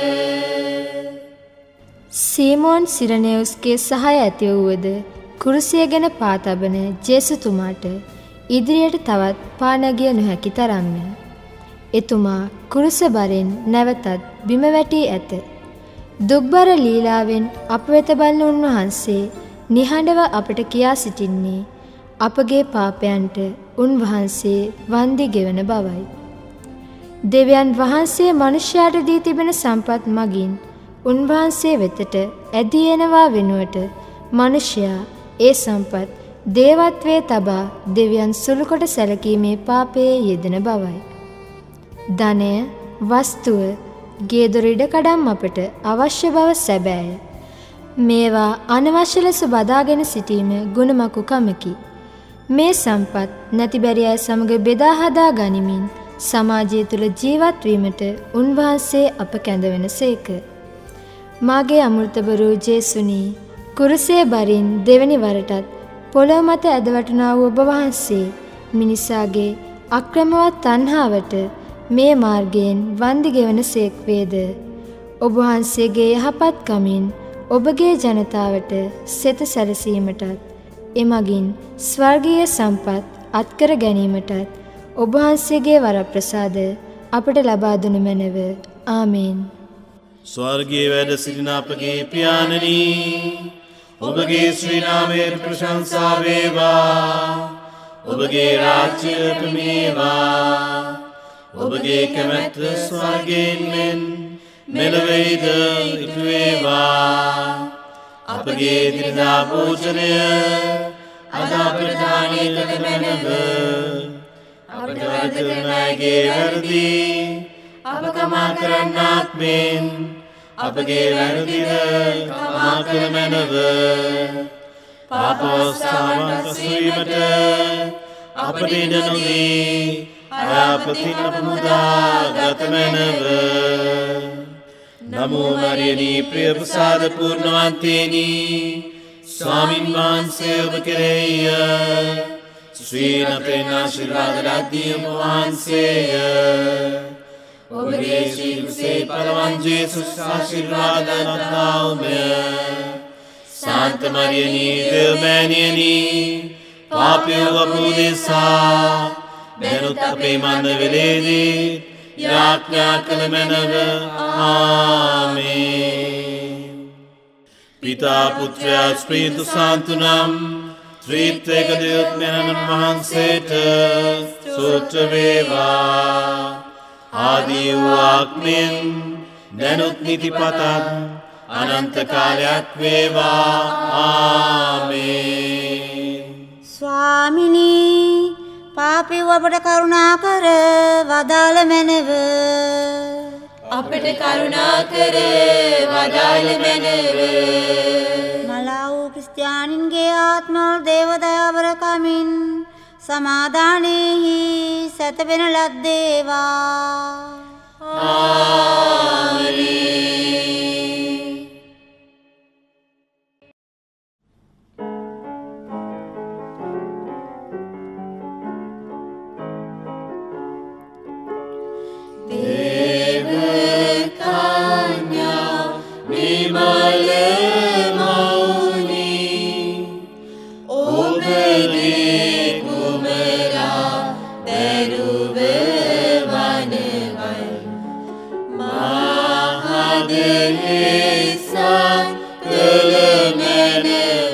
සීමෝන් සිරනෙවුස්ගේ සහය ඇති වූවද කුරුසිය ගැන පා තබන ජේසුතුමාට ඉදිරියට තවත් පානගිය නොහැකි තරම්ය. එතුමා කුරුස බරෙන් නැවතත් බිම වැටී ඇත. දුක්බර ලීලාවෙන් අප වෙත බලන උන්වහන්සේ නිහඬව අපට කියා සිටින්නේ අපගේ පාපයන්ට උන්වහන්සේ වන්දි ගෙවන බවයි. දෙවියන් වහන්සේ මනුෂ්‍යයාට දී තිබෙන සම්පත් මගින් උන්වහන්සේ වෙතට ඇදී එනවා වෙනුවට මනුෂ්‍යයා ඒ සම්පත් දේවත්වයේ තබා දෙවියන් සුළුකොට සැලකීමේ පාපයේ යෙදෙන බවයි. ධනය, වස්තුව, ගේදොර ඉඩකඩම් අපට අවශ්‍ය බව සැබෑය. මේවා අනවශ්‍ය ලෙස බදාගෙන සිටීම ගුණමකු කමකි. මේ සම්පත් නැති බැරි අය සමග බෙදා හදා ගනිමින් සමාජය තුළ ජීවත් වීමට උන්වහන්සේ අප කැඳවෙන සේක. මාගේ අමෘතබරු ජේසුනී කුරුසේ බරින් දෙවැනි වරටත් පොළොව මත ඇදවටුනා වූ ඔබ වහන්සේ මිනිසාගේ අක්‍රමවත් තණ්හාවට මේ මාර්ගයෙන් වන්දි ගෙවන සේක් වේද. ඔබ වහන්සේගේ යහපත් කමින් ඔබගේ ජනතාවට සෙත සැලසීමටත් එමගින් ස්වර්ගීය සම්පත් අත්කර ගැනීමටත් ඔබ වහන්සේගේ වරප්‍රසාද අපට ලබා දුන මැනව. ආමේන්. ස්වර්ගයේ වැඩ සිටින අපගේ පියාණනි ඔබගේ ශ්‍රී නාමයට ප්‍රශංසා වේවා. ඔබගේ රාජ්‍ය ප්‍රමේවා. ඔබගේ කැමැත්ත ස්වර්ගයෙන් මෙන් මෙලොවෙහිද ඉටු වේවා. අපගේ දිනදා භෝජනය අද අපට දානය කළ මැනව. අපට වරද කරන අයගේ වැරදි අප කමා කරන්නාක් මෙන් අපගේ වැරදිද කමා කළ මැනව. පාපවස්ථාවන් පසුවීමට අපට ඉඩ නොදී අයහපතින් අප මුදා ගත මැනව. නමෝ මරියනී ප්‍රිය ප්‍රසාද පූර්ණවන්තේනි ස්වාමින් වහන්සේ ඔබ කෙරෙහිය. ශ්‍රී නතෙන් ආශිර්වාද ලද්දී ඔබ වහන්සේය. ඔබගේ ශ්‍රී කුසේ පලවන් ජේසුස් ආශිර්වාද ලද්දා ඔබය. සාන්ත මරියනී දෙව්මෑණියනි පාපයෝ අප උදෙසා දැනුත් අපේ මන්ද වෙලේදී යාඥා කළ මැනව. ආමේන්. පිතා පුත්‍රයා ස්පීතු සාන්තුනම් ත්‍රිත්වයක දෙවියන් වහන්සේට සූත්‍ර වේවා. ආදී වූ ආත්මෙන් දැනුත් නිතිපතත් අනන්ත කාලයක් වේවා. ආමේන්. ස්වා ස්වාමිනී පාපී අපට කරුණා කර වදාළ මැනව. අපට කරුණා කර වදාළ මැනව. මලා වූ ක්‍රිස්තියානින්ගේ ආත්මවල දේවදයාවර කමින් සමාදානෙහි සැතපෙන ලද්දේවා. ආමේන්. දේව කන්‍යා නිමල මෞනි ඔබගේ කුමරා දරුව වනවයි මහදෙසා කළ මැනව.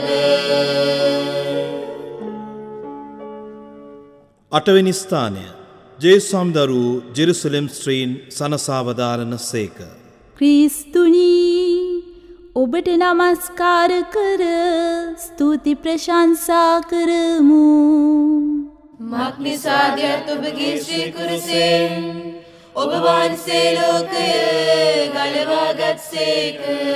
අටවෙනි ස්ථානය ජේසුම්දරු ජෙරුසලම් ස්ත්‍රීන් සනසාවදාරණ සේක. ක්‍රිස්තුනී ඔබට නමස්කාර කර ස්තුති ප්‍රශංසා කරමු. මක්නිසාදයත් ඔබගේ ශ්‍රී කුරුසෙන් ඔබ වහන්සේ ලෝකය ගලවාගත් සේක.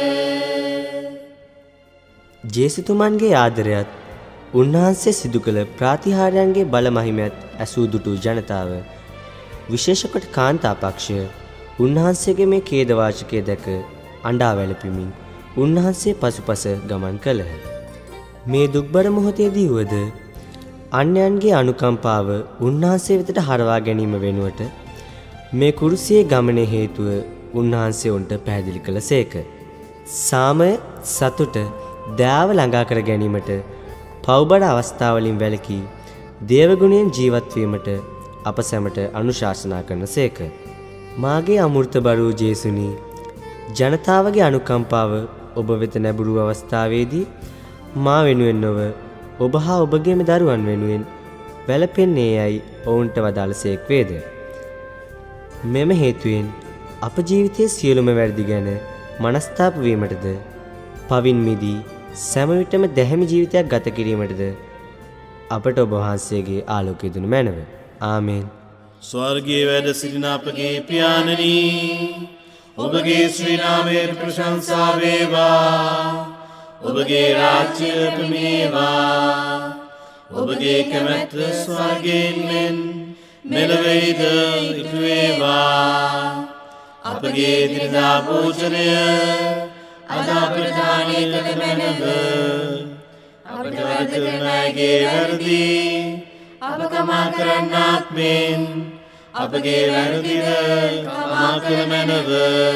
ජේසුතුමන්ගේ ආදරයත් උන්වහන්සේ සිදු කළ ප්‍රාතිහාර්යන්ගේ බල මහිමයත් ඇසූ දුටු ජනතාව විශේෂකොට කාන්තා පක්ෂය උන්වහන්සේගේ මේ ඛේදවාචකය දැක අඬා වැළපෙමින් උන්වහන්සේ පසුපස ගමන් කළහ. මේ දුක්බර මොහොතේදී වුවද අන්‍යයන්ගේ අනුකම්පාව උන්වහන්සේ වෙතට හරවා ගැනීම වෙනුවට මේ කුරුසියේ ගමනේ හේතුව උන්වහන්සේ උන්ට පැහැදිලි කළසේක. සාමය, සතුට, දයාව ළඟා කර ගැනීමට පව්බඩ අවස්ථාවලින් වැළකී දේවගුණයෙන් ජීවත් වීමට අප සැමට අනුශාසනා කරනසේක. මාගේ අමෘතබරු ජේසුනි, ජනතාවගේ අනුකම්පාව ඔබ වෙත නැඹුරු අවස්ථාවේදී මා වෙනුවෙන් නොව ඔබ හා ඔබගේම දරුවන් වෙනුවෙන් වැළපෙන්නේ යයි ඔවුන්ට වදාළසේක් වේද. මෙම හේතුවෙන් අප ජීවිතයේ සියලුම වැරදි ගැන මනස්තාප වීමටද පවින් මිදී සෑම විටම දැහැමි ජීවිතයක් ගත කිරීමටද අපට ඔබ වහන්සේගේ ආලෝකය දුන මැනව. ආමේන්. ස්වර්ගයේ වැඩ සිටින අපගේ පියාණනි, ඔබගේ ශ්‍රී නාමයට ප්‍රශංසා වේවා. ඔබගේ රාජ්‍ය පැමිණේවා. ඔබගේ කැමැත්ත ස්වර්ගයෙන් මෙන් මෙලොවෙහිද ඉටු වේවා. අපගේ දිනදා භෝජනය අද අපට දානය කළ මැනව. අපට වරද කරන අයගේ වැරදි අප කමා කරන්නාක් මෙන් අපගේ වැරදිද කමා කළ මැනව.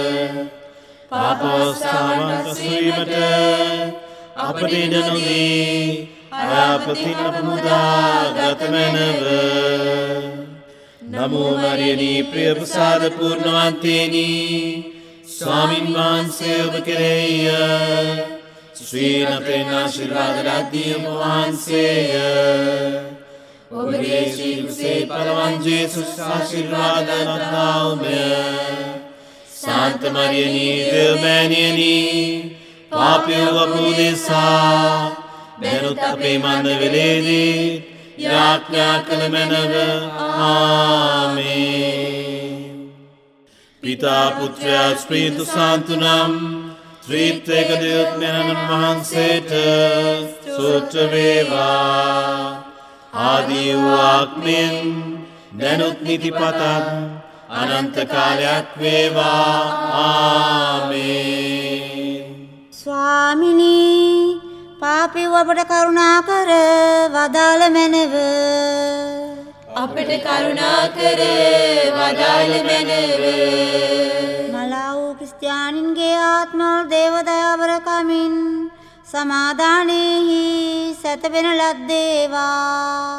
පාපවස්ථාවන් පසුවීමට අපට ඉඩ නොදී අයහපතින් අප මුදා ගත මැනව. නමෝ මරියනි ප්‍රිය ප්‍රසාද පූර්ණවන්තේනි, ස්වාමින් වහන්සේ ඔබ කෙරෙහිය. ශ්‍රී නතෙන් ආශිර්වාද ලද්දී ඔබ වහන්සේය. ඔබගේ ශ්‍රී කුසේ පලවන් ජේසුස් ආශිර්වාද ලද්දාවුමය. සාන්ත මරියනි දේවමෑණියනි, පාපයෝ අප උදෙසා දැනුත් අපේ මන්ද වෙලේදී යාඥා කළ මැනව. ආමේන්. පිතා පුත්‍රයා ස්පීතු සාන්තුනම් ත්‍රිත්වයක දෙව්ඥානන් වහන්සේට සූත්‍ර වේවා. ආදී වූ ආත්මෙන් දැනුත් නිතිපතක් අනන්ත කාලයක් වේවා. ආමේන්. ස්වාමිනී පාපී අපට කරුණා කර වදාළ මැනව. අපට කරුණා කර වදාළ මැනව. මලා වූ ක්‍රිස්තියානින්ගේ ආත්මවල දේවදයාවර කමින් සමාදානෙහි සැතපෙන ලද්දේවා.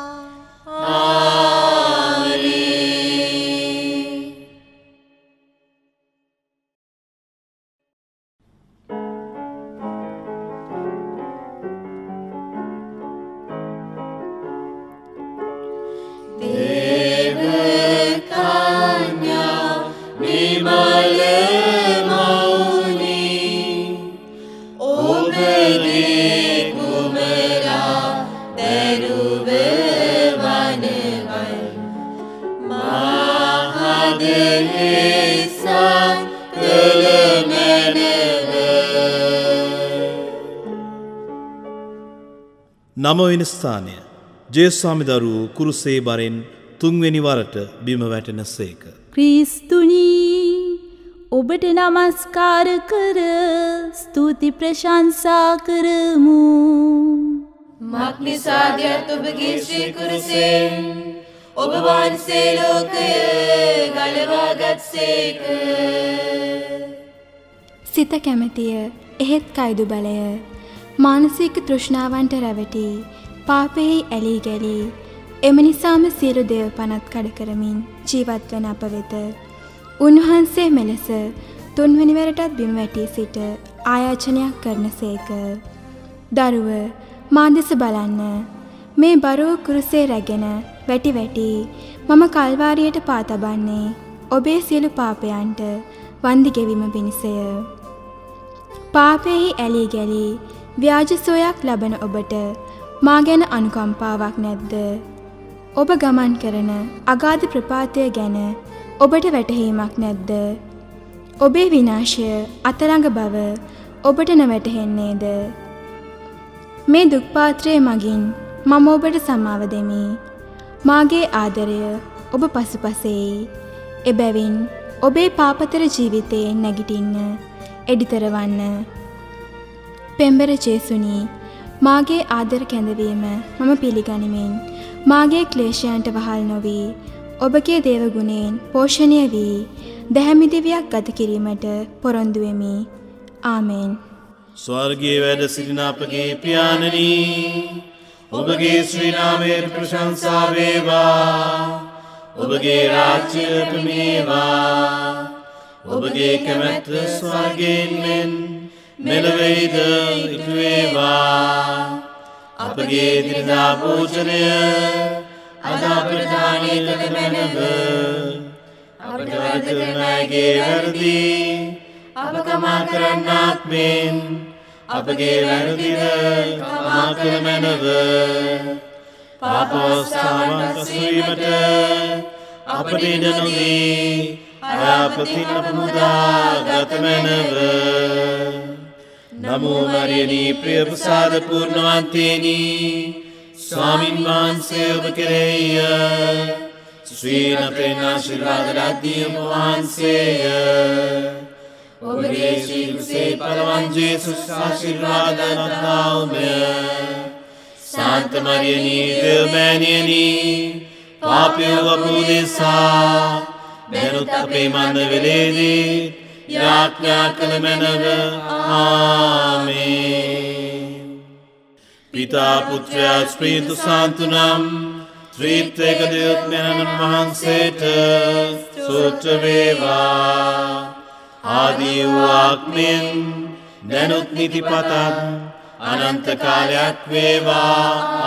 ආමේන්. දේව කන්‍යා නිමල මෞනි ඔබගේ කුමරා දරුව මහදෙහිසන් කළ මැනව. නවවෙනි ස්ථානය ජේස්වාමි දරුවෝ කුරුසේ බරෙන් තුන්වෙනි වරට බිම වැටෙන සේක. ක්‍රිස්තුනී ඔබට නමස්කාර කර ස්තුති ප්‍රශංසා කරමු. මක්නිසාදයත් ඔබගේ ශ්‍රී කුරුසෙන් ඔබ වහන්සේ ලෝකය ගලවාගත් සේක. සිත කැමැතිය එහෙත් කයිදු බලය මානසික තෘෂ්ණාවන්ට රැවටි පාපෙහි ඇලී ගැලී එම නිසාම සියලු දේව පනත් කඩ කරමින් ජීවත් වන අප වෙත උන්වහන්සේ මෙලෙස තුන්වෙනි වරටත් බිම වැටී සිට ආයාචනයක් කරන සේක. දරුව මා දෙස බලන්න. මේ බරෝ කුරුසේ රැගෙන වැටි වැටි මම කල්වාරියට පා තබන්නේ ඔබේ සියලු පාපයන්ට වන්දි ගෙවීම පිණිසය. පාපෙහි ඇලී ගැලී ව්‍යාජ සෝයක් ලබන ඔබට මා ගැන අනුකම්පාවක් නැද්ද? ඔබ ගමන් කරන අගාධ ප්‍රපාතය ගැන ඔබට වැටහීමක් නැද්ද? ඔබේ විනාශය අතරඟ බව ඔබට නොවැටහෙන්නේද? මේ දුක්පාත්‍රයේ මගින් මම ඔබට සමාව දෙමි. මාගේ ආදරය ඔබ පසුපසෙයි. එබැවින් ඔබේ පාපතර ජීවිතයෙන් නැගිටින්න එඩිතරවන්න. පෙම්බර ජේසුනි මාගේ ආදර කැඳවීම මම පිළිගනිමින් මාගේ ක්ලේශයන්ට වහල් නොවී ඔබගේ දේව ගුණයෙන් පෝෂණය වී දැහැමිදිවියක් ගත කිරීමට පොරොන්දු වෙමි. ආමේන්. ස්වර්ගයේ වැඩ සිටින අපගේ පියාණනි ඔබගේ ශ්‍රී නාමයේ ප්‍රශංසා වේවා. ඔබගේ රාජ්‍ය ප්‍රමේවා. ඔබගේ කැමැත්ත ස්වර්ගයෙන් මෙන් මෙලොවෙහිද ඉටු වේවා. අපගේ දිනදා භෝජනය අද අපට දානය කළ මැනව. අපට වරද කරන අයගේ වැරදි අප කමා කරන්නාක් මෙන් අපගේ වැරදිද කමා කළ මැනව. පාපවස්ථාවන් පසුවීමට අපට ඉඩ නොදී අයහපතින් අප මුදා ගත මැනව. නමෝ මරියනී ප්‍රිය ප්‍රසාද පූර්ණවන්තේනි ස්වාමින් වහන්සේ ඔබ කෙරෙහිය. ශ්‍රී නතෙන් ආශිර්වාද ලද්දී ඔබ වහන්සේය. ඔබගේ ශ්‍රී කුසේ පලවන් ජේසුස් ආශිර්වාද ලද්දාවුමය. සාන්ත මරියනී දෙව්මෑණියනි පාපයෝ අප උදෙසා දැනුත් අපේ මන්ද වෙලේදී යාඥා කළ මැනව. ආමේන්. පිතා පුත්‍රයා ස්පීතු සාන්තුනම් ත්‍රිත්වයක දෙව්ඥානන් වහන්සේට සූත්‍ර වේවා. ආදී වූ ආත්මෙන් දැනුත් නිතිපතත් අනන්ත කාලයක් වේවා.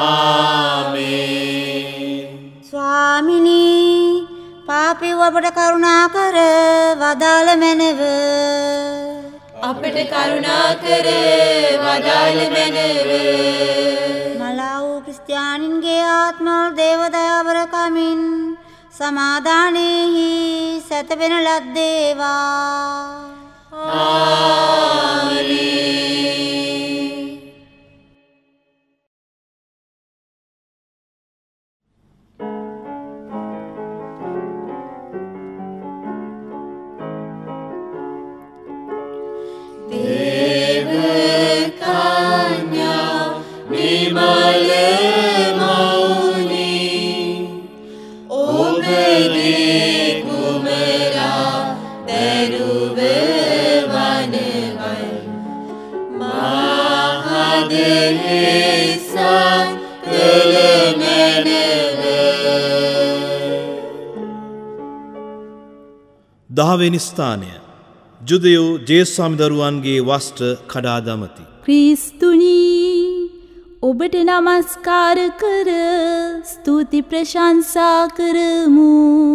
ආමේන්. ස්වාමිනී පාපී අපට කරුණා කර වදාළ මැනව. අපට කරුණා කර වදාළ මැනව. මලා වූ ක්‍රිස්තියානින්ගේ ආත්මවල දේව දයාවර කමින් සමාදානෙහි සැතපෙන ලද්දේවා. ආමේන්. දේව කන්‍යා නිමල මෞනි ඔබගේ කුමරා දරුව වනවයි. මහදෙහිසන් කළ මැනව. දහවෙනි ස්ථානය ජුදයෝ ජේස්වාමි දරුවන්ගේ වස්ත්‍ර කඩා දමති. ක්‍රිස්තුනී ඔබට නමස්කාර කර ස්තුති ප්‍රශංසා කරමු.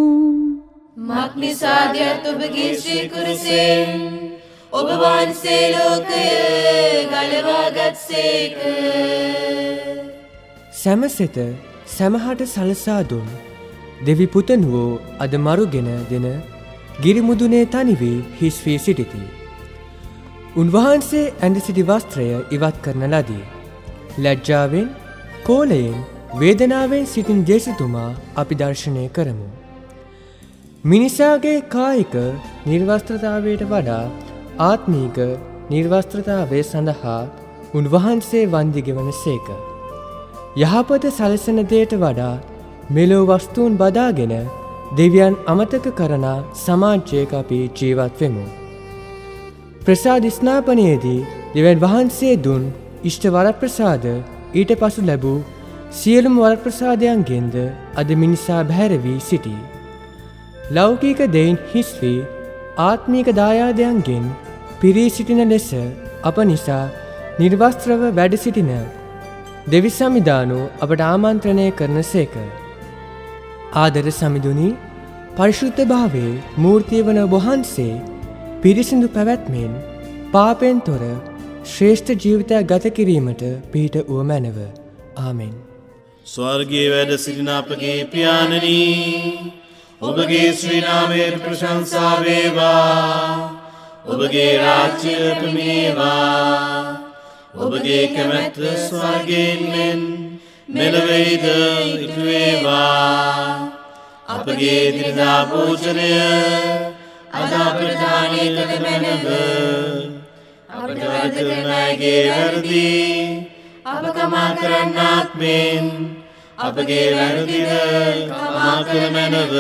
මක්නිසාදයත් ඔබගේ ශ්‍රී කුරුසෙන් ඔබ වහන්සේ ලෝකය ගලවාගත් සේක. සැමසෙත සැමහට සලසා දුන් දෙවි පුතණුවෝ අද මරුගෙන දෙන ගිරිමුදුනේ තනිවී හිස් වී සිටිති. උන්වහන්සේ ඇඳ සිටි වස්ත්‍රය ඉවත් කරන ලදී. ලැජ්ජාවෙන් කෝලයෙන් වේදනාවෙන් සිටින ජේසුතුමා අපි දර්ශනය කරමු. මිනිසාගේ කායික නිර්වස්ත්‍රතාවයට වඩා ආත්මීක නිර්වස්ත්‍රතාවය සඳහා උන්වහන්සේ වන්දි ගෙවන සේක. යහපත සලසන දෙයට වඩා මෙලෝ වස්තුන් බදාගෙන දෙවියන් අමතක කරන සමාජයක අපි ජීවත් වෙමු. ප්‍රසාද ස්නාපනයේදී දෙවියන් වහන්සේ දුන් ඉෂ්ට වරප්‍රසාද ඊට පසු ලැබූ සියලුම වරප්‍රසාදයන්ගෙන්ද අද මිනිසා බැහැර වී සිටී. ලෞකික දෙයින් හිස් වී ආත්මීක දායාදයන්ගෙන් පිරී සිටින ලෙස අප නිසා නිර්වස්ත්‍රව වැඩ සිටින දෙවි සමිදානෝ අපට ආමන්ත්‍රණය කරන සේක. ආදර සමිඳුනි, පරිශුද්ධ භාවයේ මූර්තිය වන වහන්සේ පිරිසිදු පැවැත්මෙන් පාපෙන් තොර ශ්‍රේෂ්ඨ ජීවිතයක් ගත කිරීමට පිහිට වූ මැනව. ආමෙන්. ස්වර්ගයේ වැඩ සිටින අපගේ පියාණනි, ඔබගේ ශ්‍රී නාමයට ප්‍රශංසා වේවා. ඔබගේ රාජ්‍ය පැමිණේවා. ඔබගේ කැමැත්ත ස්වර්ගයෙන් මෙන් මෙලොවෙහිද ඉටු වේවා. අපගේ දිනදා භෝජනය අද අපට දානය කළ මැනව. අපට වරද කරන අයගේ වැරදි අප කමා කරන්නාක් මෙන් අපගේ වැරදිද කමා කළ මැනව.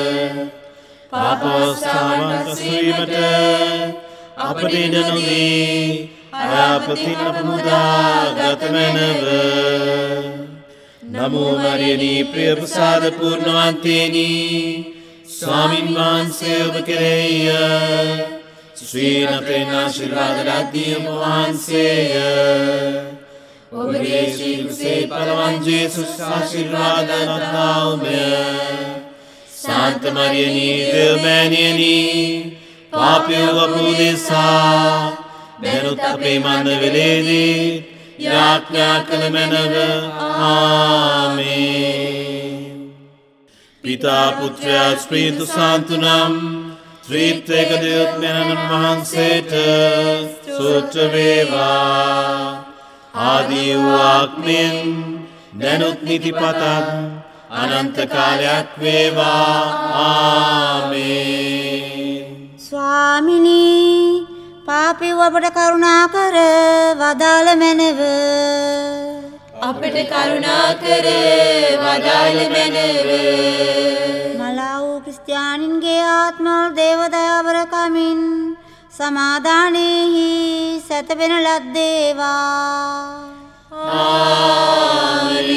පාපවස්ථාවන් රැස්වීමට අපට ඉඩ නොදී අයහපතින් අප මුදා ගත මැනව. නමෝ මරියනී ප්‍රිය ප්‍රසාද පූර්ණවන්තේනි, ස්වාමින් වහන්සේ ඔබ කෙරෙහිය. ශ්‍රී නතෙන් ආශිර්වාද ලද්දී ඔබ වහන්සේය. ඔබගේ ශ්‍රී කුසේ පලවන් ජේසුස් ආශිර්වාද ලද්දාවුමය. සාන්ත මරියනී දේවමෑණියනි, පාපයෝ අප උදෙසා දැනුත් අපේ මරණ වේලේදී යාඥා කළ මැනව. ආමේන්. පිතා පුත්‍රයා ස්පීතු සාන්තුනම් ත්‍රිත්වයක දෙව්ඥානන් වහන්සේට සූත්‍ර වේවා. ආදී වූ ආත්මෙන් දැනුත් නිතිපතක් අනන්ත කාලයක් වේවා. ආමේන්. ස්වාමිනී, පාපී අපට කරුණා කර වදාළ මැනව. අපට කරුණා කර වදාළ මැනව. මලා වූ ක්‍රිස්තියානින්ගේ ආත්මවල දේවදයාවර කමින් සමාදානෙහි සැතපෙන ලද්දේවා. ආමේන්.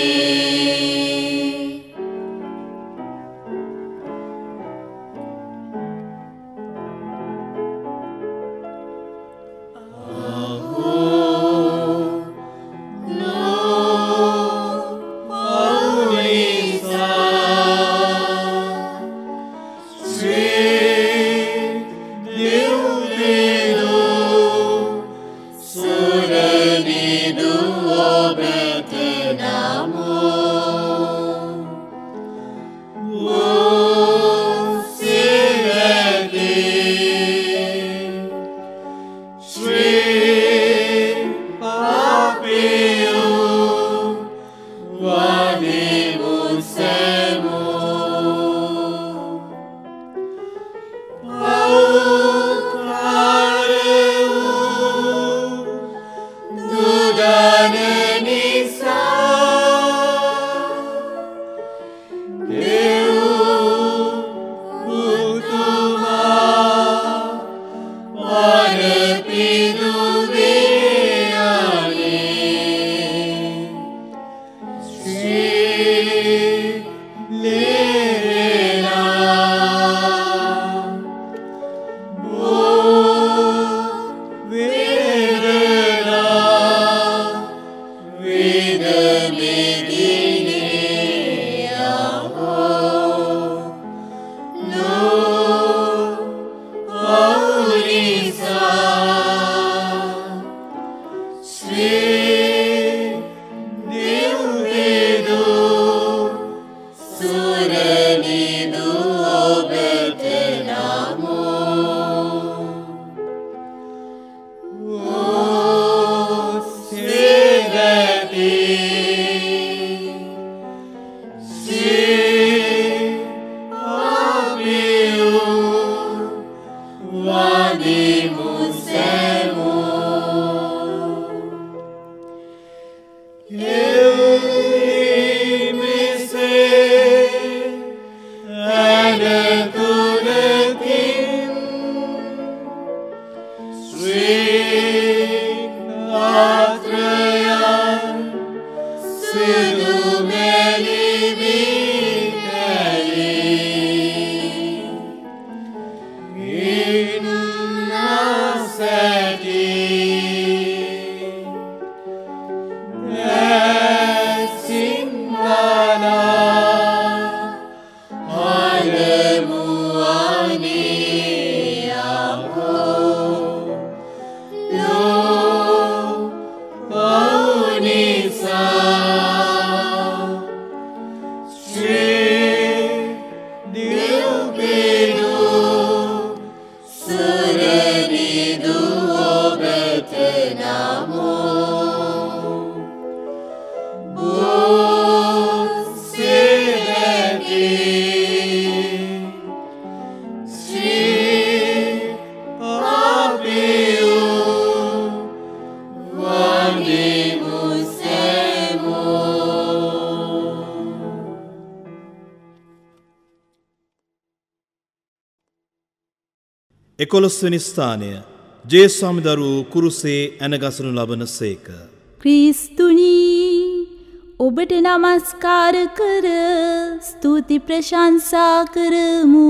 එකොළොස්වැනි ස්ථානය ජේස්වාමිදරු කුරුසේ ඇනගසනු ලබන සේක. ක්‍රිස්තුනී ඔබට නමස්කාර කර ස්තුති ප්‍රශංසා කරමු.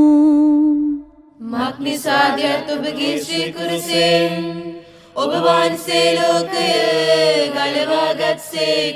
මක්නිසාදයත් ඔබගේ ශ්‍රී කුරුසෙන් ඔබ වහන්සේ ලෝකය ගලවාගත් සේක.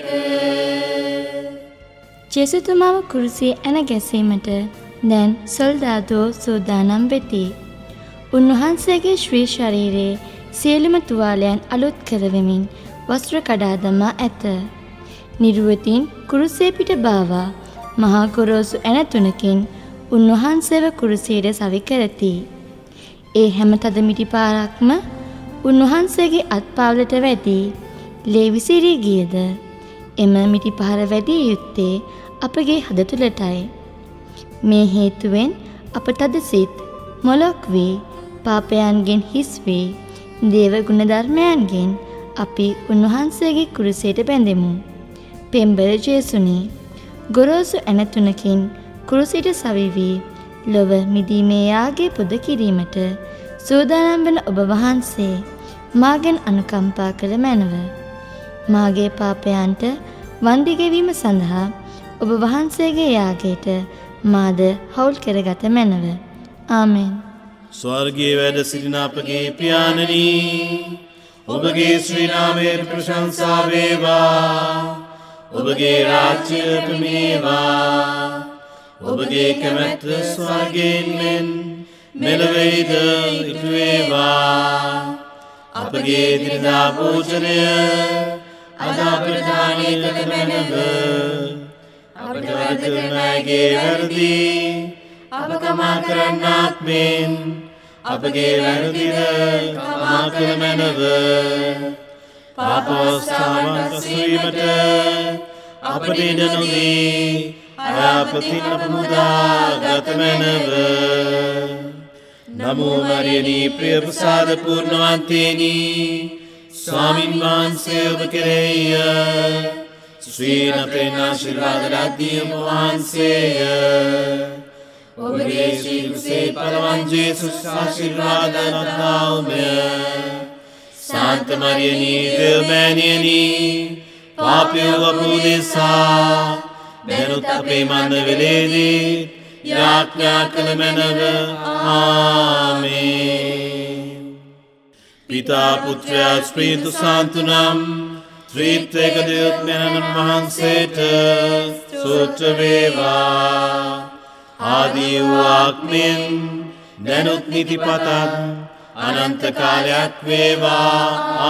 ජේසුතුමාව කුරුසේ ඇන ගැසීමට දැන් සොල්දාදෝ සූදානම් වෙති. උන්වහන්සේගේ ශ්‍රී ශරීරයේ සියලුම තුවාලයන් අලුත් කරවමින් වස්ත්‍ර කඩා දමා ඇත. නිරුවතින් කුරුසේ පිට බාවා මහා ගොරෝසු ඇන තුනකින් උන්වහන්සේව කුරුසයට සවි කරති. ඒ හැම තද මිටි පාරක්ම උන්වහන්සේගේ අත්පාවලට වැදී ලේ විසිරී ගියද එම මිටි පහර වැඩි යුත්තේ අපගේ හද තුළටයි. මේ හේතුවෙන් අප තද සිත් මොලොක් වී පාපයන්ගෙන් හිස් වී දේව ගුණධර්මයන්ගෙන් අපි උන්වහන්සේගේ කුරුසයට බැඳෙමු. පෙම්බර ජේසුනි ගොරෝසු ඇන තුනකින් කුරුසයට සවි වී ලොව මිදීමේ යාගේ පුද කිරීමට සූදානම් වන ඔබ වහන්සේ මාගෙන් අනුකම්පා කළ මැනව. මාගේ පාපයන්ට වන්දි ගෙවීම සඳහා ඔබ වහන්සේගේ යාගයට මාද හවුල් කරගත මැනව. ආමෙන්. ස්වර්ගයේ වැඩ සිටින අපගේ පියාණනී ඔබගේ ශ්‍රී නාමයට ප්‍රශංසා වේවා. ඔබගේ රාජ්‍ය පැමිණේවා. ඔබගේ කැමැත්ත ස්වර්ගයෙන් මෙන් මෙලොවෙහිද ඉටු වේවා. අපගේ දිනදා භෝජනය අද අපට දානය කළ මැනව. අපට වරද කරන අයගේ වැරදි අප කමා කරන්නාක් මෙන් අපගේ වැරදිද කමා කළ මැනව. පාපවස්ථාවන් පසුවීමට අපට ඉඩ නොදී අයාපතින් අප මුදා ගත මැනව. නමෝ මරියනී ප්‍රිය ප්‍රසාද පූර්ණවන්තේනි ස්වාමින් වහන්සේ ඔබ කෙරෙහිය. ශ්‍රී නපෙන් ආශිර්වාද ලද්දී ඔබ වහන්සේය. ඔබගේ ශ්‍රී කුසේ පලවන් ජේසුස් ආශිර්වාද ලද්දාවුමය. සාන්ත මරියනී දෙව්මෑණියනි පාපයෝ අප උදෙසා දැනුත් අපේ මන්ද වෙලේදී යාඥා කළ මැනව. ආමේන්. පිතා පුත්‍රයා ස්පීතු සාන්තුනම් ත්‍රිත්වයක දෙව්ඥානන් වහන්සේට සූත්‍ර වේවා. ආදී වූ ආත්මෙන් දැනුත් නිතිපතක් අනන්ත කාලයක් වේවා.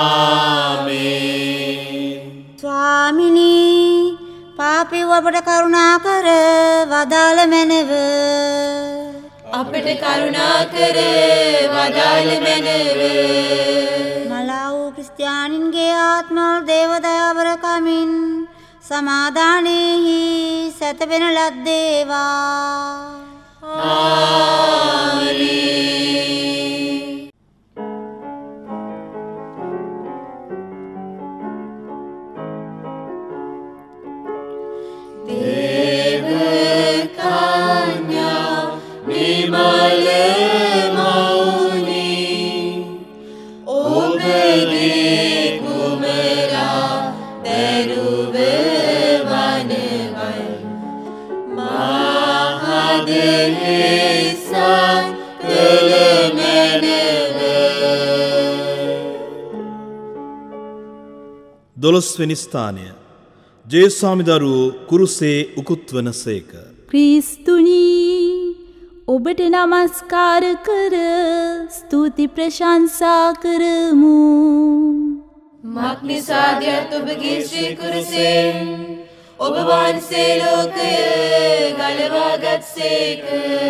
ආමේන්. ස්වාමිනී පාපී අපට කරුණා කර වදාළ මැනව. අපට කරුණා කර වදාළ මැනව. මලා වූ ක්‍රිස්තියානින්ගේ ආත්මවල දේව දයාබර කමින් සමාදානෙහි සැතපෙන ලද්දේවා. දොළොස්වෙනි ස්ථානය ජේසුස්වාමිදරුවෝ කුරුසේ උකුත්වන සේක. ක්‍රිස්තුනී ඔබට නමස්කාර කර ස්තුති ප්‍රශංසා කරමු. මක්නිසාදයත් ඔබගේ ශ්‍රී කුරුසෙන් ඔබ වහන්සේ ලෝකය ගලවාගත් සේක.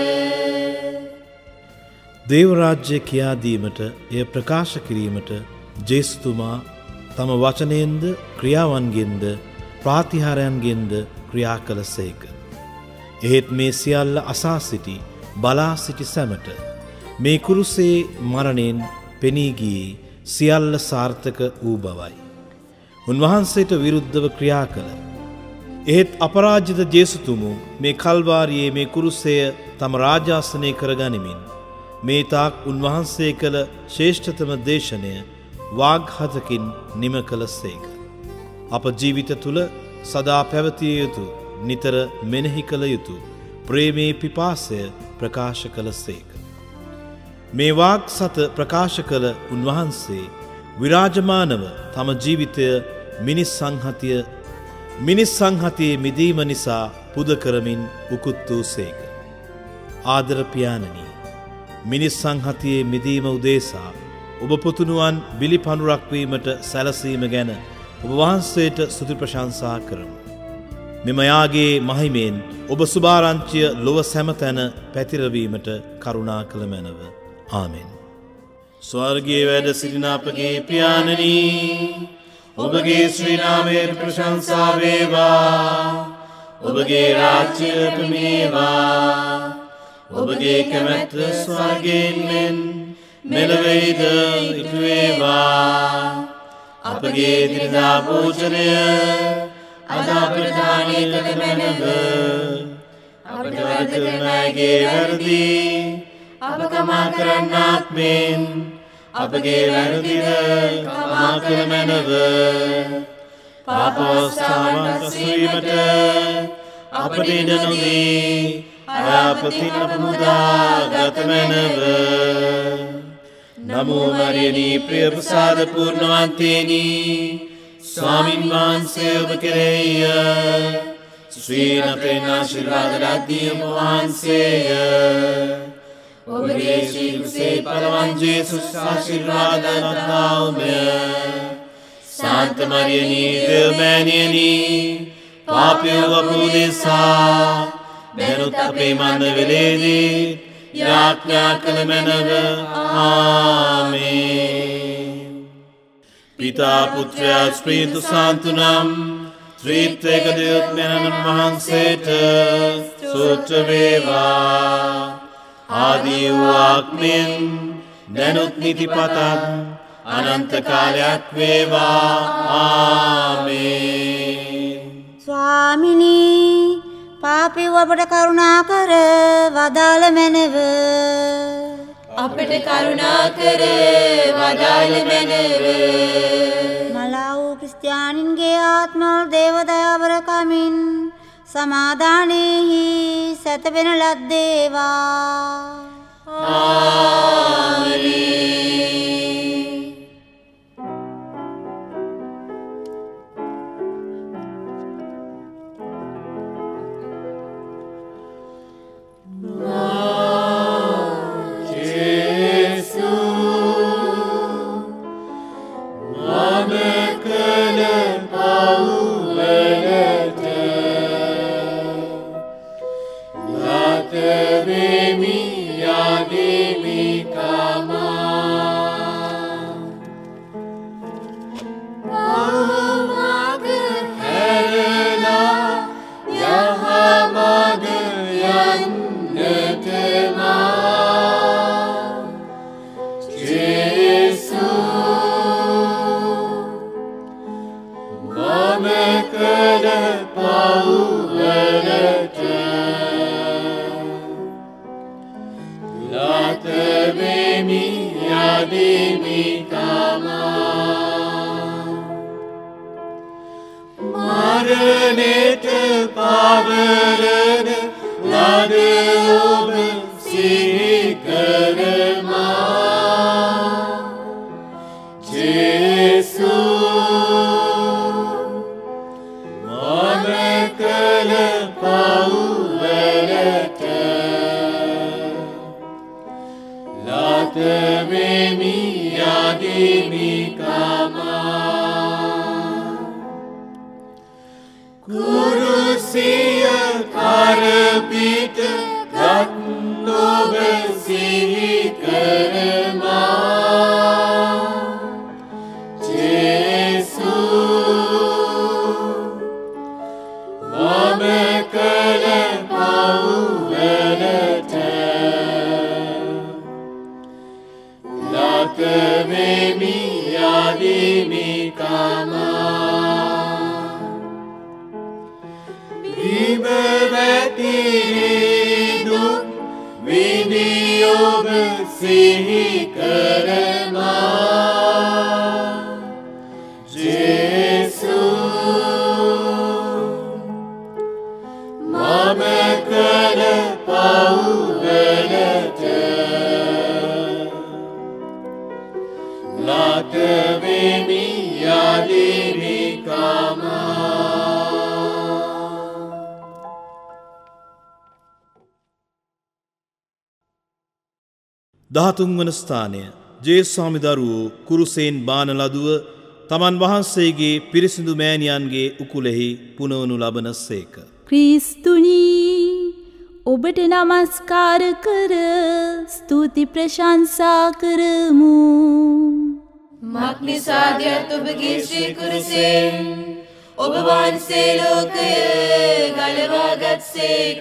දේව රාජ්‍ය කියා දීමට එය ප්‍රකාශ කිරීමට ජේසුතුමා තම වචනයෙන්ද ක්‍රියාවන්ගෙන්ද ප්‍රාතිහාරයන්ගෙන්ද ක්‍රියා කළ සේක. එහෙත් මේ සියල්ල අසා සිටි බලා සිටි සැමට මේ කුරුසේ මරණයෙන් පෙනී ගියේ සියල්ල සාර්ථක වූ බවයි. උන්වහන්සේට විරුද්ධව ක්‍රියා කළ එහෙත් අපරාජිත ජේසුතුමු මේ කල්වාරියේ මේ කුරුසය තම රාජාසනය කරගනිමින් මේ තාක් උන්වහන්සේ කළ ශ්‍රේෂ්ඨතම දේශනය වාග්හතකින් නිම කළ සේක. අප ජීවිත තුළ සදා පැවතිය යුතු නිතර මෙනෙහි කළ යුතු ප්‍රේමේ පිපාසය ප්‍රකාශ කළ සේක. මේ වාග් සත ප්‍රකාශ කළ උන්වහන්සේ විරාජමානව තම ජීවිතය මිනිස් සංහතිය මිනිස් සංහතියේ මිදීම නිසා පුද කරමින් උකුත් වූ සේක. ආදර පියාණනි, මිනිස් සංහතියේ මිදීම උදේසා ඔබ පුතුණුවන් බිලි පඳුරක් වීමට සැලසීම ගැන ඔබ වහන්සේට ස්තුති ප්‍රශංසා කරමු. මෙම යාගේ මහිමෙන් ඔබ සුභාරංචිය ලොව සැමතැන පැතිරවීමට කරුණා කළ මැනව. ආමෙන්. ස්වර්ගයේ වැඩ සිටින අපගේ පියාණනි, ඔබගේ ශ්‍රී නාමයට ප්‍රශංසා වේවා. ඔබගේ රාජ්‍යය පැමිණේවා. ඔබගේ කැමැත්ත ස්වර්ගයෙන් මෙන් මෙලොවෙහිද ඉටු වේවා. අපගේ දිනදා භෝජනය අද අපට දානය කළ මැනව. අපට වරද කරන අයගේ වැරදි අප කමා කරන්නාක් මෙන් අපගේ වැරදිද කමා කළ මැනව. පාපවස්ථාවන් පසුවීමට අපට ඉඩ නොදී අයහපතින් අප මුදා ගත මැනව. නමෝ මරියනී ප්‍රිය ප්‍රසාද පූර්ණවන්තේනි, ස්වාමින් වහන්සේ ඔබ කෙරෙහිය. ශ්‍රී නපෙන් ආශිර්වාද ලද්දී ඔබ වහන්සේය. ඔබගේ ශ්‍රී කුසේ පලවන් ජේසුස් ආශිර්වාද ලද්දා ඔබය. සාන්ත මරියනී දේවමෑණියනි, පාපයෝ අප උදෙසා බැනුත් අපේ මන්න වෙලේදී යාඥා කළ මැනව. ආමේන්. පිතා පුත්‍රයා ස්පීතු සාන්තුනම් ත්‍රිත්වයක දෙව්ඥානන් වහන්සේට සූත්‍ර වේවා. ආදී වූ ආත්මෙන් දැනුත් නිතිපතත් අනන්ත කාලයක් වේවා. ආමේන්. ස්වාමිනී, පාපී අපට කරුණා කර වදාළ මැනව. අපට කරුණා කර වදාළ මැනව. මලා වූ ක්‍රිස්තියානින්ගේ ආත්මවල දේව දයාවර කමින් සමාදානෙහි සැතපෙන ලද්දේවා. ආමේන්. යහමග යන්නට ලාතවෙමි යදිමි කමා මරණයට පවරන ලද ඔබ සිහි කරමා ජේසු මම කළ පව්වලට ලාතවෙමි යදිමි කමා කුරුසිය කරපිට ගත් ඔබ සිහි කරමා ජේසු මම කළ පව්වලට ලාතවෙමි යදිමි කමා බිම වැතිරී දුක් විඳි ඔබ සිහි කරමා ජේසු මම කළ පව්වලට ලාතවෙමි යදිමි කමා දහතුන් වන ස්ථානය ජේස්වාමි දරුවෝ කුරුසෙන් බාන ලදුව තමන් වහන්සේගේ පිරිසිදු මෑණියන්ගේ උකුලෙහි පුනවනු ලබන සේක. ක්‍රිස්තුනී ඔබට නමස්කාර කර ස්තුති ප්‍රශංසා කරමු. මක්නිසාදයත් ඔබගේ ශ්‍රී කුරුසෙන් ඔබ වහන්සේ ලෝකය ගලවාගත් සේක.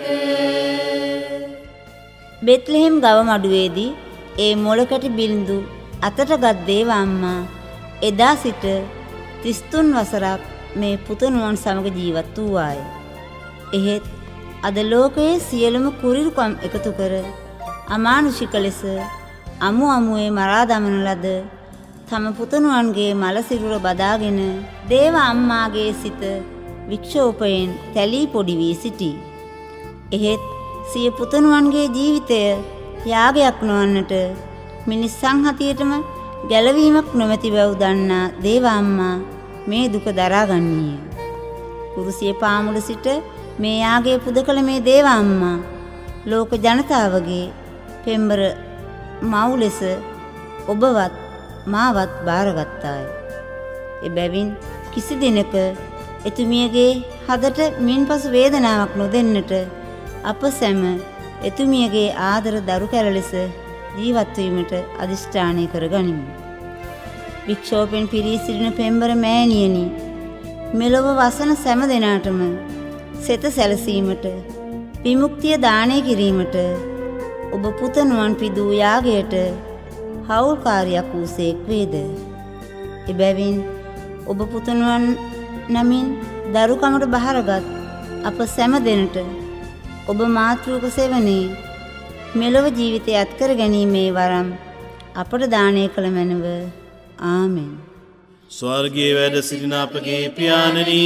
බෙත්ලෙහෙම් ගව මඩුවේදී ඒ මොලකට බිලිඳු අතටගත් දේව අම්මා එදා සිට තිස් තුන් වසරක් මේ පුතණුවන් සමග ජීවත් වූවාය. එහෙත් අද ලෝකයේ සියලුම කුරිරුකම් එකතු කර අමානුෂික ලෙස අමු අමුවේ මරා දමන ලද තම පුතණුවන්ගේ මල සිරුර බදාගෙන දේව අම්මාගේ සිත වික්ෂෝපයෙන් තැලී පොඩි වී සිටී. එහෙත් සිය පුතණුවන්ගේ ජීවිතය යාගයක් නොවන්නට මිනිස් සංහතියටම ගැලවීමක් නොමැති බව දන්නා දේව අම්මා මේ දුක දරාගන්නීය. කුරුසිය පාමුල සිට මේ යාගයේ පුද කළ මේ දේව අම්මා ලෝක ජනතාවගේ පෙම්බර මව් ලෙස ඔබවත් මාවත් බාරගත්තාය. එබැවින් කිසි දිනක එතුමියගේ හදට මින්පසු වේදනාවක් නොදෙන්නට අප සැම එතුමියගේ ආදර දරු කැල ලෙස ජීවත් වීමට අදිෂ්ඨානය කරගනිමු. වික්ෂෝපෙන් පිරී සිටින පෙම්බර මෑණියනි, මෙලොව වසන සෑම දෙනාටම සෙත සැලසීමට විමුක්තිය දානය කිරීමට ඔබ පුතණුවන් පිදූ යාගයට හවුල්කාරියක් වූසේක් වේද. එබැවින් ඔබ පුතණුවන් නමින් දරුකමට බහරගත් අප සෑම දෙනට ඔබ මාතෘක සෙවණේ මෙලොව ජීවිතය අත්කර ගැනීමේ වරම් අපට දානය කළ මැනව. ආමෙන්. ස්වර්ගයේ වැඩ සිටින අපගේ පියාණනි,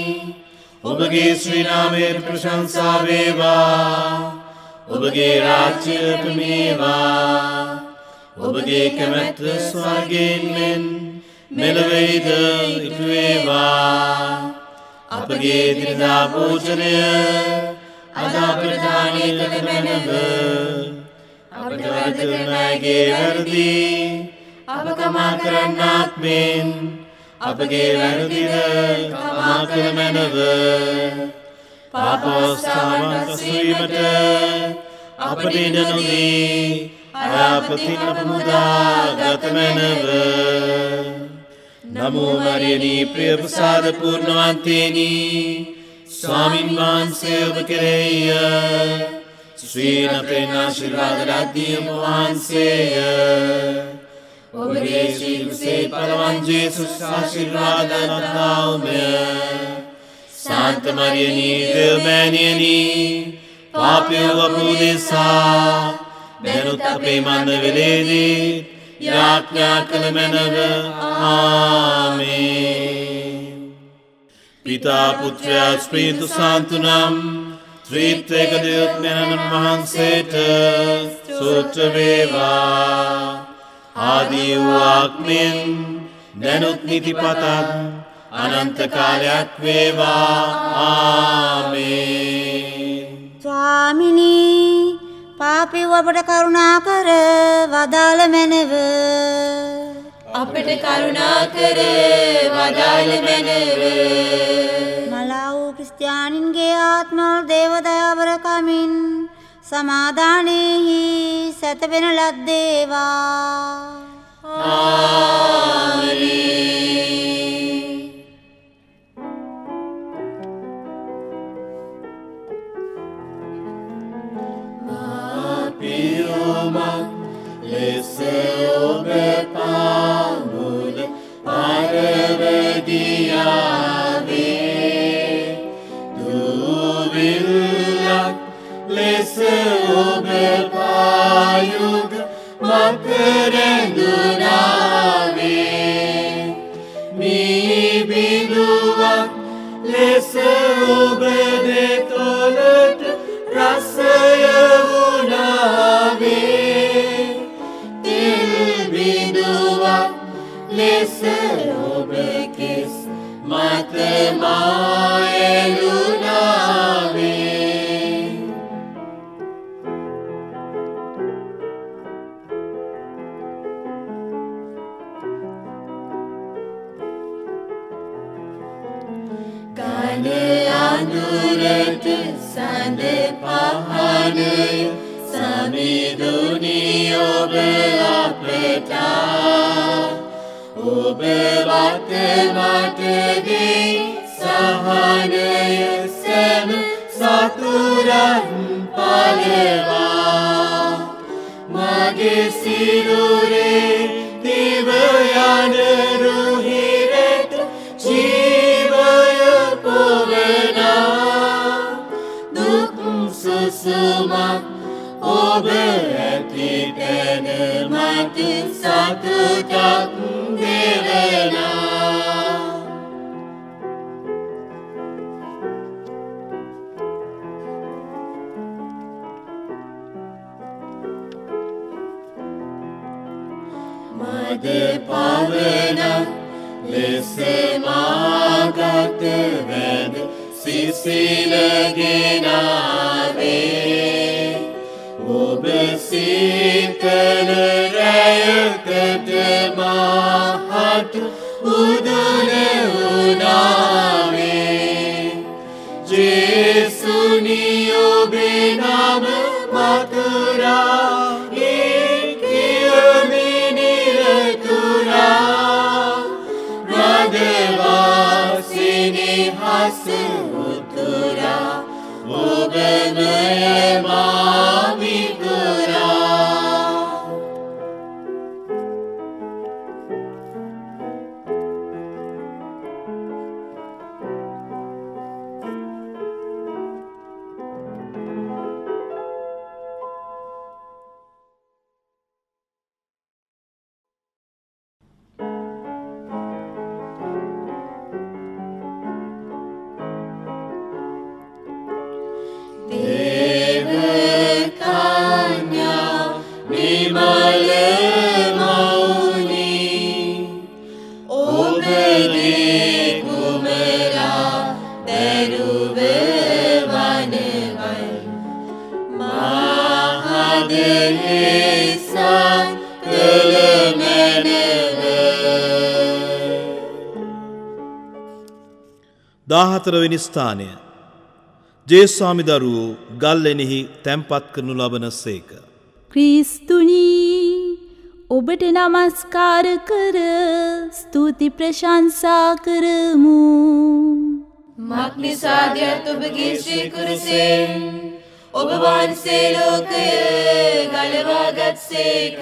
ඔබගේ ශ්‍රී නාමයට ප්‍රශංසා වේවා. ඔබගේ රාජ්‍ය ප්‍රමේවා. ඔබගේ කැමැත්ත ස්වර්ගයෙන් මෙන් මෙලොවෙහිද ඉටු වේවා. අපගේ දිනදා භෝජනය අද අපට දානය කළ මැනව. අපට වරද කරන අයගේ වැරදි අප කමා කරන්නාක් මෙන් අපගේ වැරදිද කමා කළ මැනව. පාපවස්ථාවන් පසුවීමට අපට ඉඩ නොදී අයහපතින් අප මුදා ගත මැනව. නමෝ මරියනී ප්‍රිය ප්‍රසාද පූර්ණවන්තේනි, ස්වාමින් වහන්සේ ඔබ කෙරෙහිය. ශ්‍රී නපෙන් ආශිර්වාද ලද්දී ඔබ වහන්සේය. ඔබගේ ශ්‍රී කුසේ පලවන් ජේසුස් ආශිර්වාද ලද්දාවුමය. සාන්ත මරියනී දේව මෑණියනි, පාපයෝ අප උදෙසා දැනුත් අපේ මන්න වෙලේදී යාඥා කළ මැනව. ආමේන්. පිතා පුත්‍රයා ස්පීතු සාන්තුනම් ත්‍රිත්වයක දෙවියන් වහන්සේට සූත්‍ර වේවා. ආදී වූ ආත්මෙන් දැනුත් නිතිපතත් අනන්ත කාලයක් වේවා. ආමේන්. ස්වාමිනී පාපී ඔබට කරුණා කර වදාළ මැනව. අපට කරුණා කර වදාළ මැනව. මලා වූ ක්‍රිස්තියානින්ගේ ආත්මවල දේවදයාවර කමින් සමාදානෙහි සැතපෙන ලද්දේවා. ආමේන්. මාපියෝමක් ලෙස ඔබ පාමුල පරවදියාවේ දුවිල්ලක් ලෙස ඔබ පායුග මකරඳුනාවේ මී බිඳුවක් ලෙස ඔබ දෙතොලට රසය වුණාවේ තෙල් බිඳුවක් ලෙස ඔබ කෙස් මත මායලුණාවේ. කන අඳුරට සඳ පහනය සමිඳුනි ඔබ අපට. ඔබ වත මට දී සහනය සැම සතුරන් පලවා. මගේ සිරුරේ දිව යන රුහිරට ජීවය පොවනා. දුක් සුසුමක් ඔබ ඇති තැන මට සතුටක් දෙවනා. මද පවනක් ලෙස මාගත වැද සිසිලගෙනාවේ. ඔබ සීතල රැයකට මාහට උදුන වුණාවේ. ජේසුනි ඔබේ නම මතුරා කියමි නිරතුරා. රදවාසිනි හස උතුරා ඔබමය මාමිතුරා. දාහතරවෙනි ස්ථානය ජේස්වාමි දරුවෝ ගල්ලෙනෙහි තැන්පත් කරනු ලබන සේක. ක්‍රිස්තුනී ඔබට නමස්කාර කර ස්තුති ප්‍රශංසා කරමු. මක්නිසාදයත් ඔබගේ ශ්‍රී කුරුසෙන් ඔබ වහන්සේ ලෝකය ගලවාගත් සේක.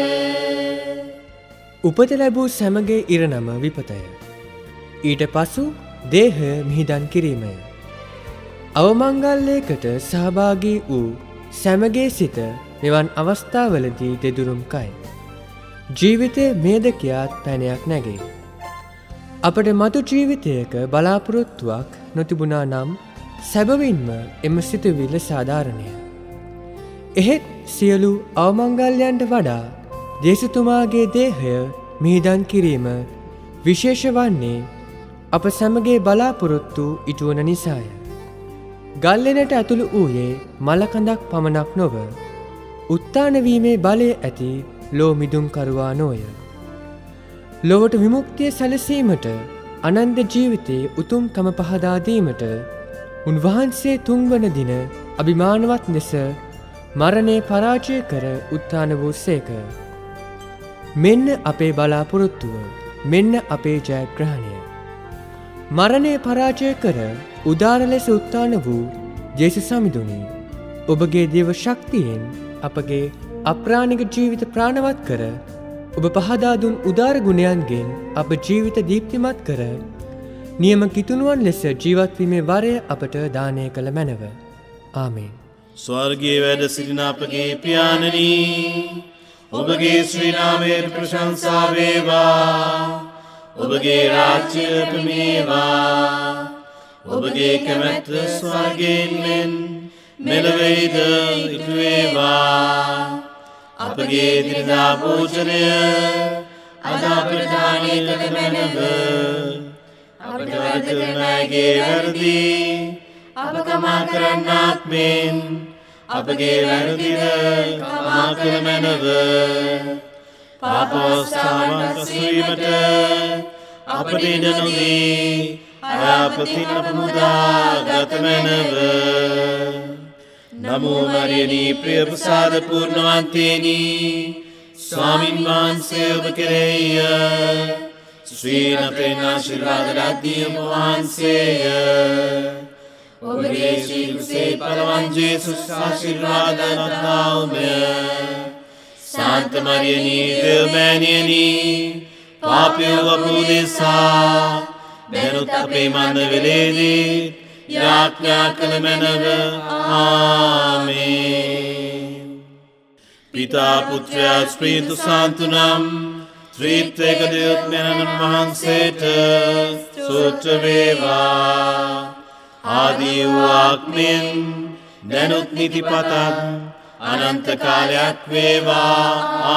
උපත ලැබූ සැමගේ ඉරණම විපතය. ඊට පසු දේහ මිහිදන් කිරීමය. අවමංගල්ලයකට සහභාගී වූ සැමගේ සිත මෙවන් අවස්ථාවලදී දෙදුරුම් කයි. ජීවිතයේ මේදකයාත් පැනයක් නැගේ. අපට මතු ජීවිතයක බලාපොරොත්තුවක් නොතිබුණා නම් සැබවින්ම එම සිතුවිල්ල සාධාරණය. එහෙත් සියලු අවමංගල්‍යයන්ට වඩා දේශතුමාගේ දේහය මිහිදන් කිරීම විශේෂ වන්නේ අප සැමගේ බලාපොරොත්තු ඉටුවන නිසාය. ගල්ලෙනට ඇතුළු වූයේ මලකඳක් පමණක් නොව උත්තානවීමේ බලය ඇති ලෝ මිදුම්කරුවා නෝය. ලොවට විමුක්තිය සැලසීමට අනන්ත ජීවිතයේ උතුම්කම පහදාදීමට උන්වහන්සේ තුන්වන දින අභිමානවත් ලෙස මරණය පරාජය කර උත්තාන වූ සේක. මෙන්න අපේ බලාපොරොත්තුව, මෙන්න අපේ ජයග්‍රහණය. මරණය පරාජය කර උදාර ලෙස උත්තාන වූ ජේසු සමිඳුනි, ඔබගේ දේව ශක්තියෙන් අපගේ අප්‍රාණික ජීවිත ප්‍රාණවත් කර ඔබ පහදා දුන් උදාර ගුණයන්ගෙන් අප ජීවිත දීප්තිමත් කර නියම කිතුණුවන් ලෙස ජීවත් වීමේ වරය අපට දානය කළ මැනව. ආමේන්. ස්වර්ගයේ වැඩ සිටින අපගේ පියාණනි, ඔබගේ ශ්‍රී නාමයට ප්‍රශංසා වේවා. ඔබගේ රාජ්‍යය පැමිණේවා. ඔබගේ කැමැත්ත ස්වර්ගයෙන් මෙන් මෙලොවෙහිද ඉටු වේවා. අපගේ දිනදා භෝජනය අද අපට දානය කළ මැනව. අපට වරද කරන අයගේ වැරදි අප කමා කරන්නාක් මෙන් අපගේ වැරදිද කමා කළ මැනව. පාපවස්ථාවන් පසුවීමට අපට ඉඩ නොදී අයහපතින් අප මුදා ගත මැනව. නමෝ මරියනී ප්‍රිය ප්‍රසාද පූර්ණවන්තේනි, ස්වාමින් වහන්සේ ඔබ කෙරෙහිය. ශ්‍රී නපෙන් ආශිර්වාද ලද්දී ඔබ වහන්සේය. ඔබගේ ශ්‍රී කුසේ පලවන් ජේසුස් ආශිර්වාද ලද්දාවුමය. සාන්ත මරියනී දේවමෑණියනි, පාපයෝ අප උදෙසා දැනුත් අපේ මන්න වෙලේදී යාඥා කළ මැනව. ආමේන්. පිතා පුත්‍රයා ස්පීතු සාන්තුනම් ත්‍රිත්වයක දෙව්ඥානන් වහන්සේට සූත්‍ර වේවා. ආදී වූ ආත්මෙන් දැනුත් නිතිපතත් අනන්ත කාලයක් වේවා.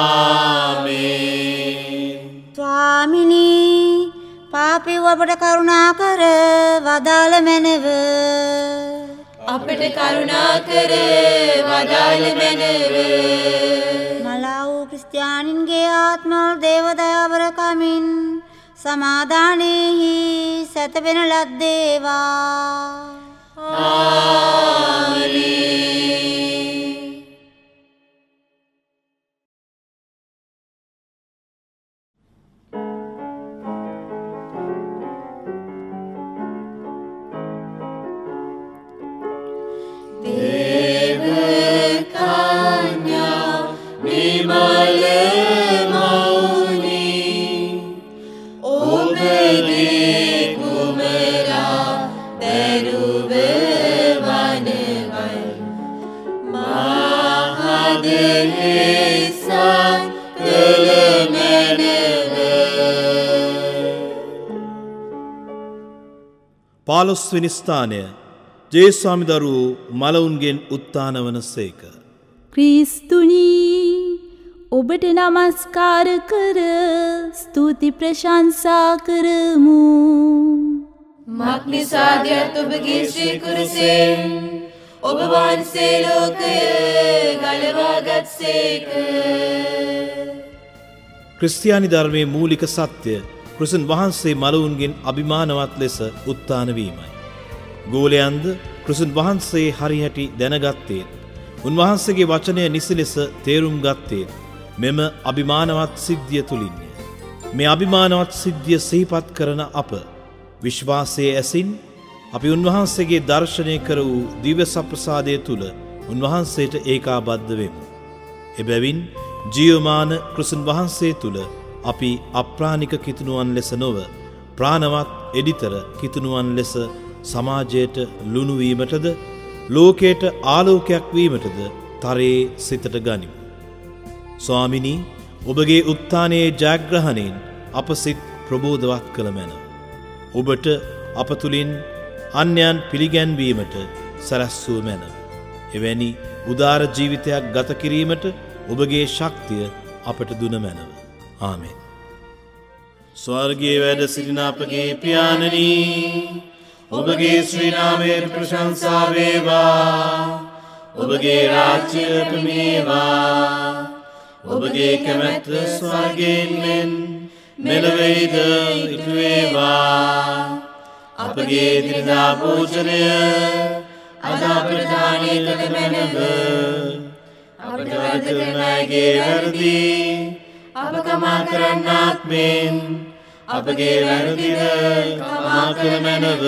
ආමේන්. ස්වාමිනී, පාපී අපට කරුණා කර වදාළ මැනව. අපට කරුණා කර වදාළ මැනව. මලා වූ ක්‍රිස්තියානින්ගේ ආත්මවල දේවදයාවර කමින් සමාදානෙහි සැතපෙන ලද්දේවා. ආමේන්. පාළොස්වෙනි ස්ථානය ජේස්වාමිදරු මලවුන්ගෙන් උත්තාන වන සේක. ක්‍රිස්තුනී, ඔබට නමස්කාර කර ස්තුති ප්‍රශංසා කරමු. මක්නිසාදයත් ඔබගේ ශ්‍රී කුරුසෙන් ඔබ වහන්සේ ලෝකය ගලවාගත් සේක. ක්‍රිස්තියානි ධර්මයේ මූලික සත්‍ය ක්‍රිස්තුන් වහන්සේ මලවුන්ගෙන් අභිමානවත් ලෙස උත්තාන වීමයි. ගෝලයන්ද ක්‍රිස්තුන් වහන්සේ හරිහැටි දැනගත්තේත්, උන්වහන්සේගේ වචනය නිසි ලෙස තේරුම් ගත්තේත් මෙම අභිමානවත් සිද්ධිය තුලින්ය. මේ අභිමානවත් සිද්ධිය සිහිපත් කරන අප විශ්වාසයේ ඇසින් අපි උන්වහන්සේගේ දර්ශනය කර වූ දිව්‍ය සප්‍රසාදය තුල උන්වහන්සේට ඒකාබද්ධ වෙමු. එබැවින් ජීවමාන ක්‍රිස්තුන් වහන්සේ තුල අපි අප්‍රාණික කිතුණුවන් ලෙස නොව ප්‍රාණවත් එඩිතර කිතුණුවන් ලෙස සමාජයට ලුණු වීමටද ලෝකයට ආලෝකයක් වීමටද තරේ සිතට ගනිමු. ස්වාමිනී, ඔබගේ උත්ථානයේ ජයග්‍රහණයෙන් අප සිත් ප්‍රබෝධවත් කළ මැනව. ඔබට අප තුළින් අන්‍යයන් පිළිගැන්වීමට සැලැස්සූ මැනව. එවැනි උදාර ජීවිතයක් ගත කිරීමට ඔබගේ ශක්තිය අපට දුන මැනව. ආමෙන්. ස්වර්ගයේ වැඩ සිටින අපගේ පියාණනී, ඔබගේ ශ්‍රී නාමයට ප්‍රශංසා වේවා. ඔබගේ රාජ්‍ය පැමිණේවා. ඔබගේ කැමැත්ත ස්වර්ගයෙන් මෙන් මෙලොවෙහිද ඉටු වේවා. අපගේ දිනදා භෝජනය අද අපට දානය කළ මැනව. අපට වරද කරන අයගේ වැරදි අප කමා කරන්නාක් මෙන් අපගේ වැරදිද කමා කළ මැනව.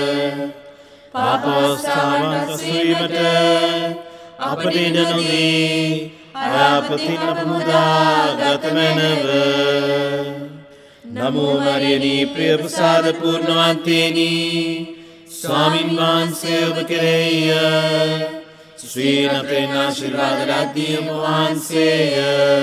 පාපවස්ථාවන් රැස්වීමට අපට ඉඩ නොදී අයහපතින් අප මුදා ගත මැනව. නමෝ මරියනී ප්‍රිය ප්‍රසාද පූර්ණවන්තේනි, ස්වාමින් වහන්සේ ඔබ කෙරෙහිය. ශ්‍රී නතෙන් ආශිර්වාද ලද්දී ඔබ වහන්සේය.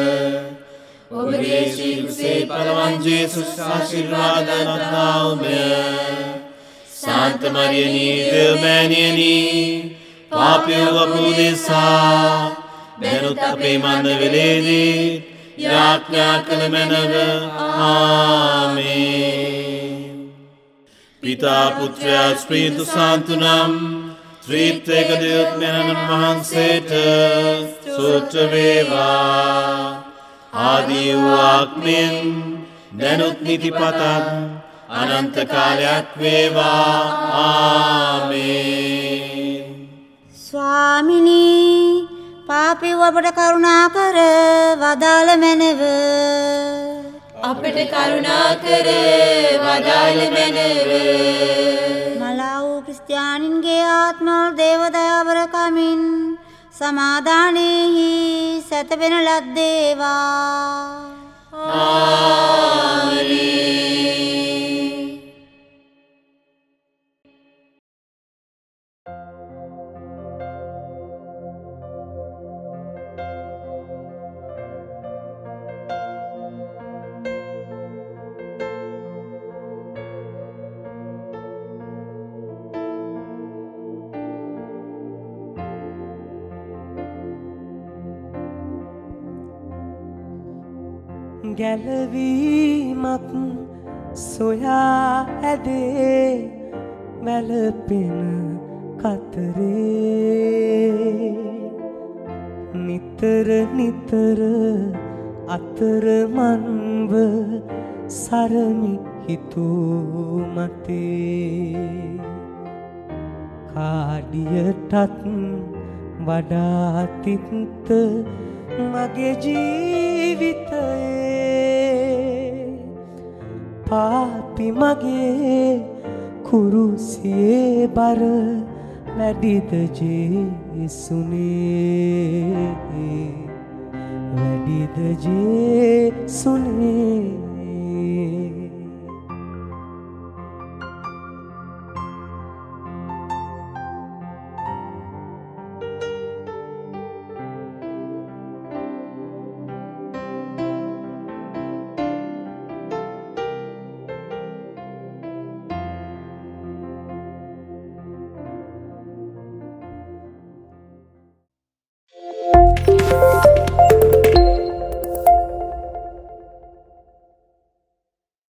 ඔබගේ ශ්‍රී කුසේ පලවන් ජේසුස් ආශිර්වාද ලද්දා ඔබය. සාන්ත මරියනී දේවමෑණියනි, පාපයෝ අප උදෙසා දැනුත් අපේ මන්න වෙලේදී යාඥා කළ මැනව. ආමේන්. පිතා පුත්‍රයා ස්පීතු සාන්තුනම් ත්‍රිත්වයක දෙව්ඥානන් වහන්සේට සූත්‍ර වේවා. ආදී වූ ආත්මෙන් දැනුත් නිතිපතක් අනන්ත කාලයක් වේවා. ආමේන්. ස්වාමිනී, පාපී අපට කරුණා කර වදාළ මැනව. අපට කරුණා කර වදාළ මැනව. මලා වූ ක්‍රිස්තියානින්ගේ ආත්මවල දේවදයාවර කමින් සමාදානෙහි සැතපෙන ලද්දේවා. ආමේන්. ගැලවීමක් සොයා ඇදේ වැළපෙන කතරේ. නිතර නිතර අතරමන්ව සරණි හිතූ මතේ. කාඩියටත් වඩා තිත්ත මගේ ජීවිතයේ. පාපි මගේ කුරුසියේ බර වැඩිද ජේසුනේ. වැඩිද ජේසුනේ.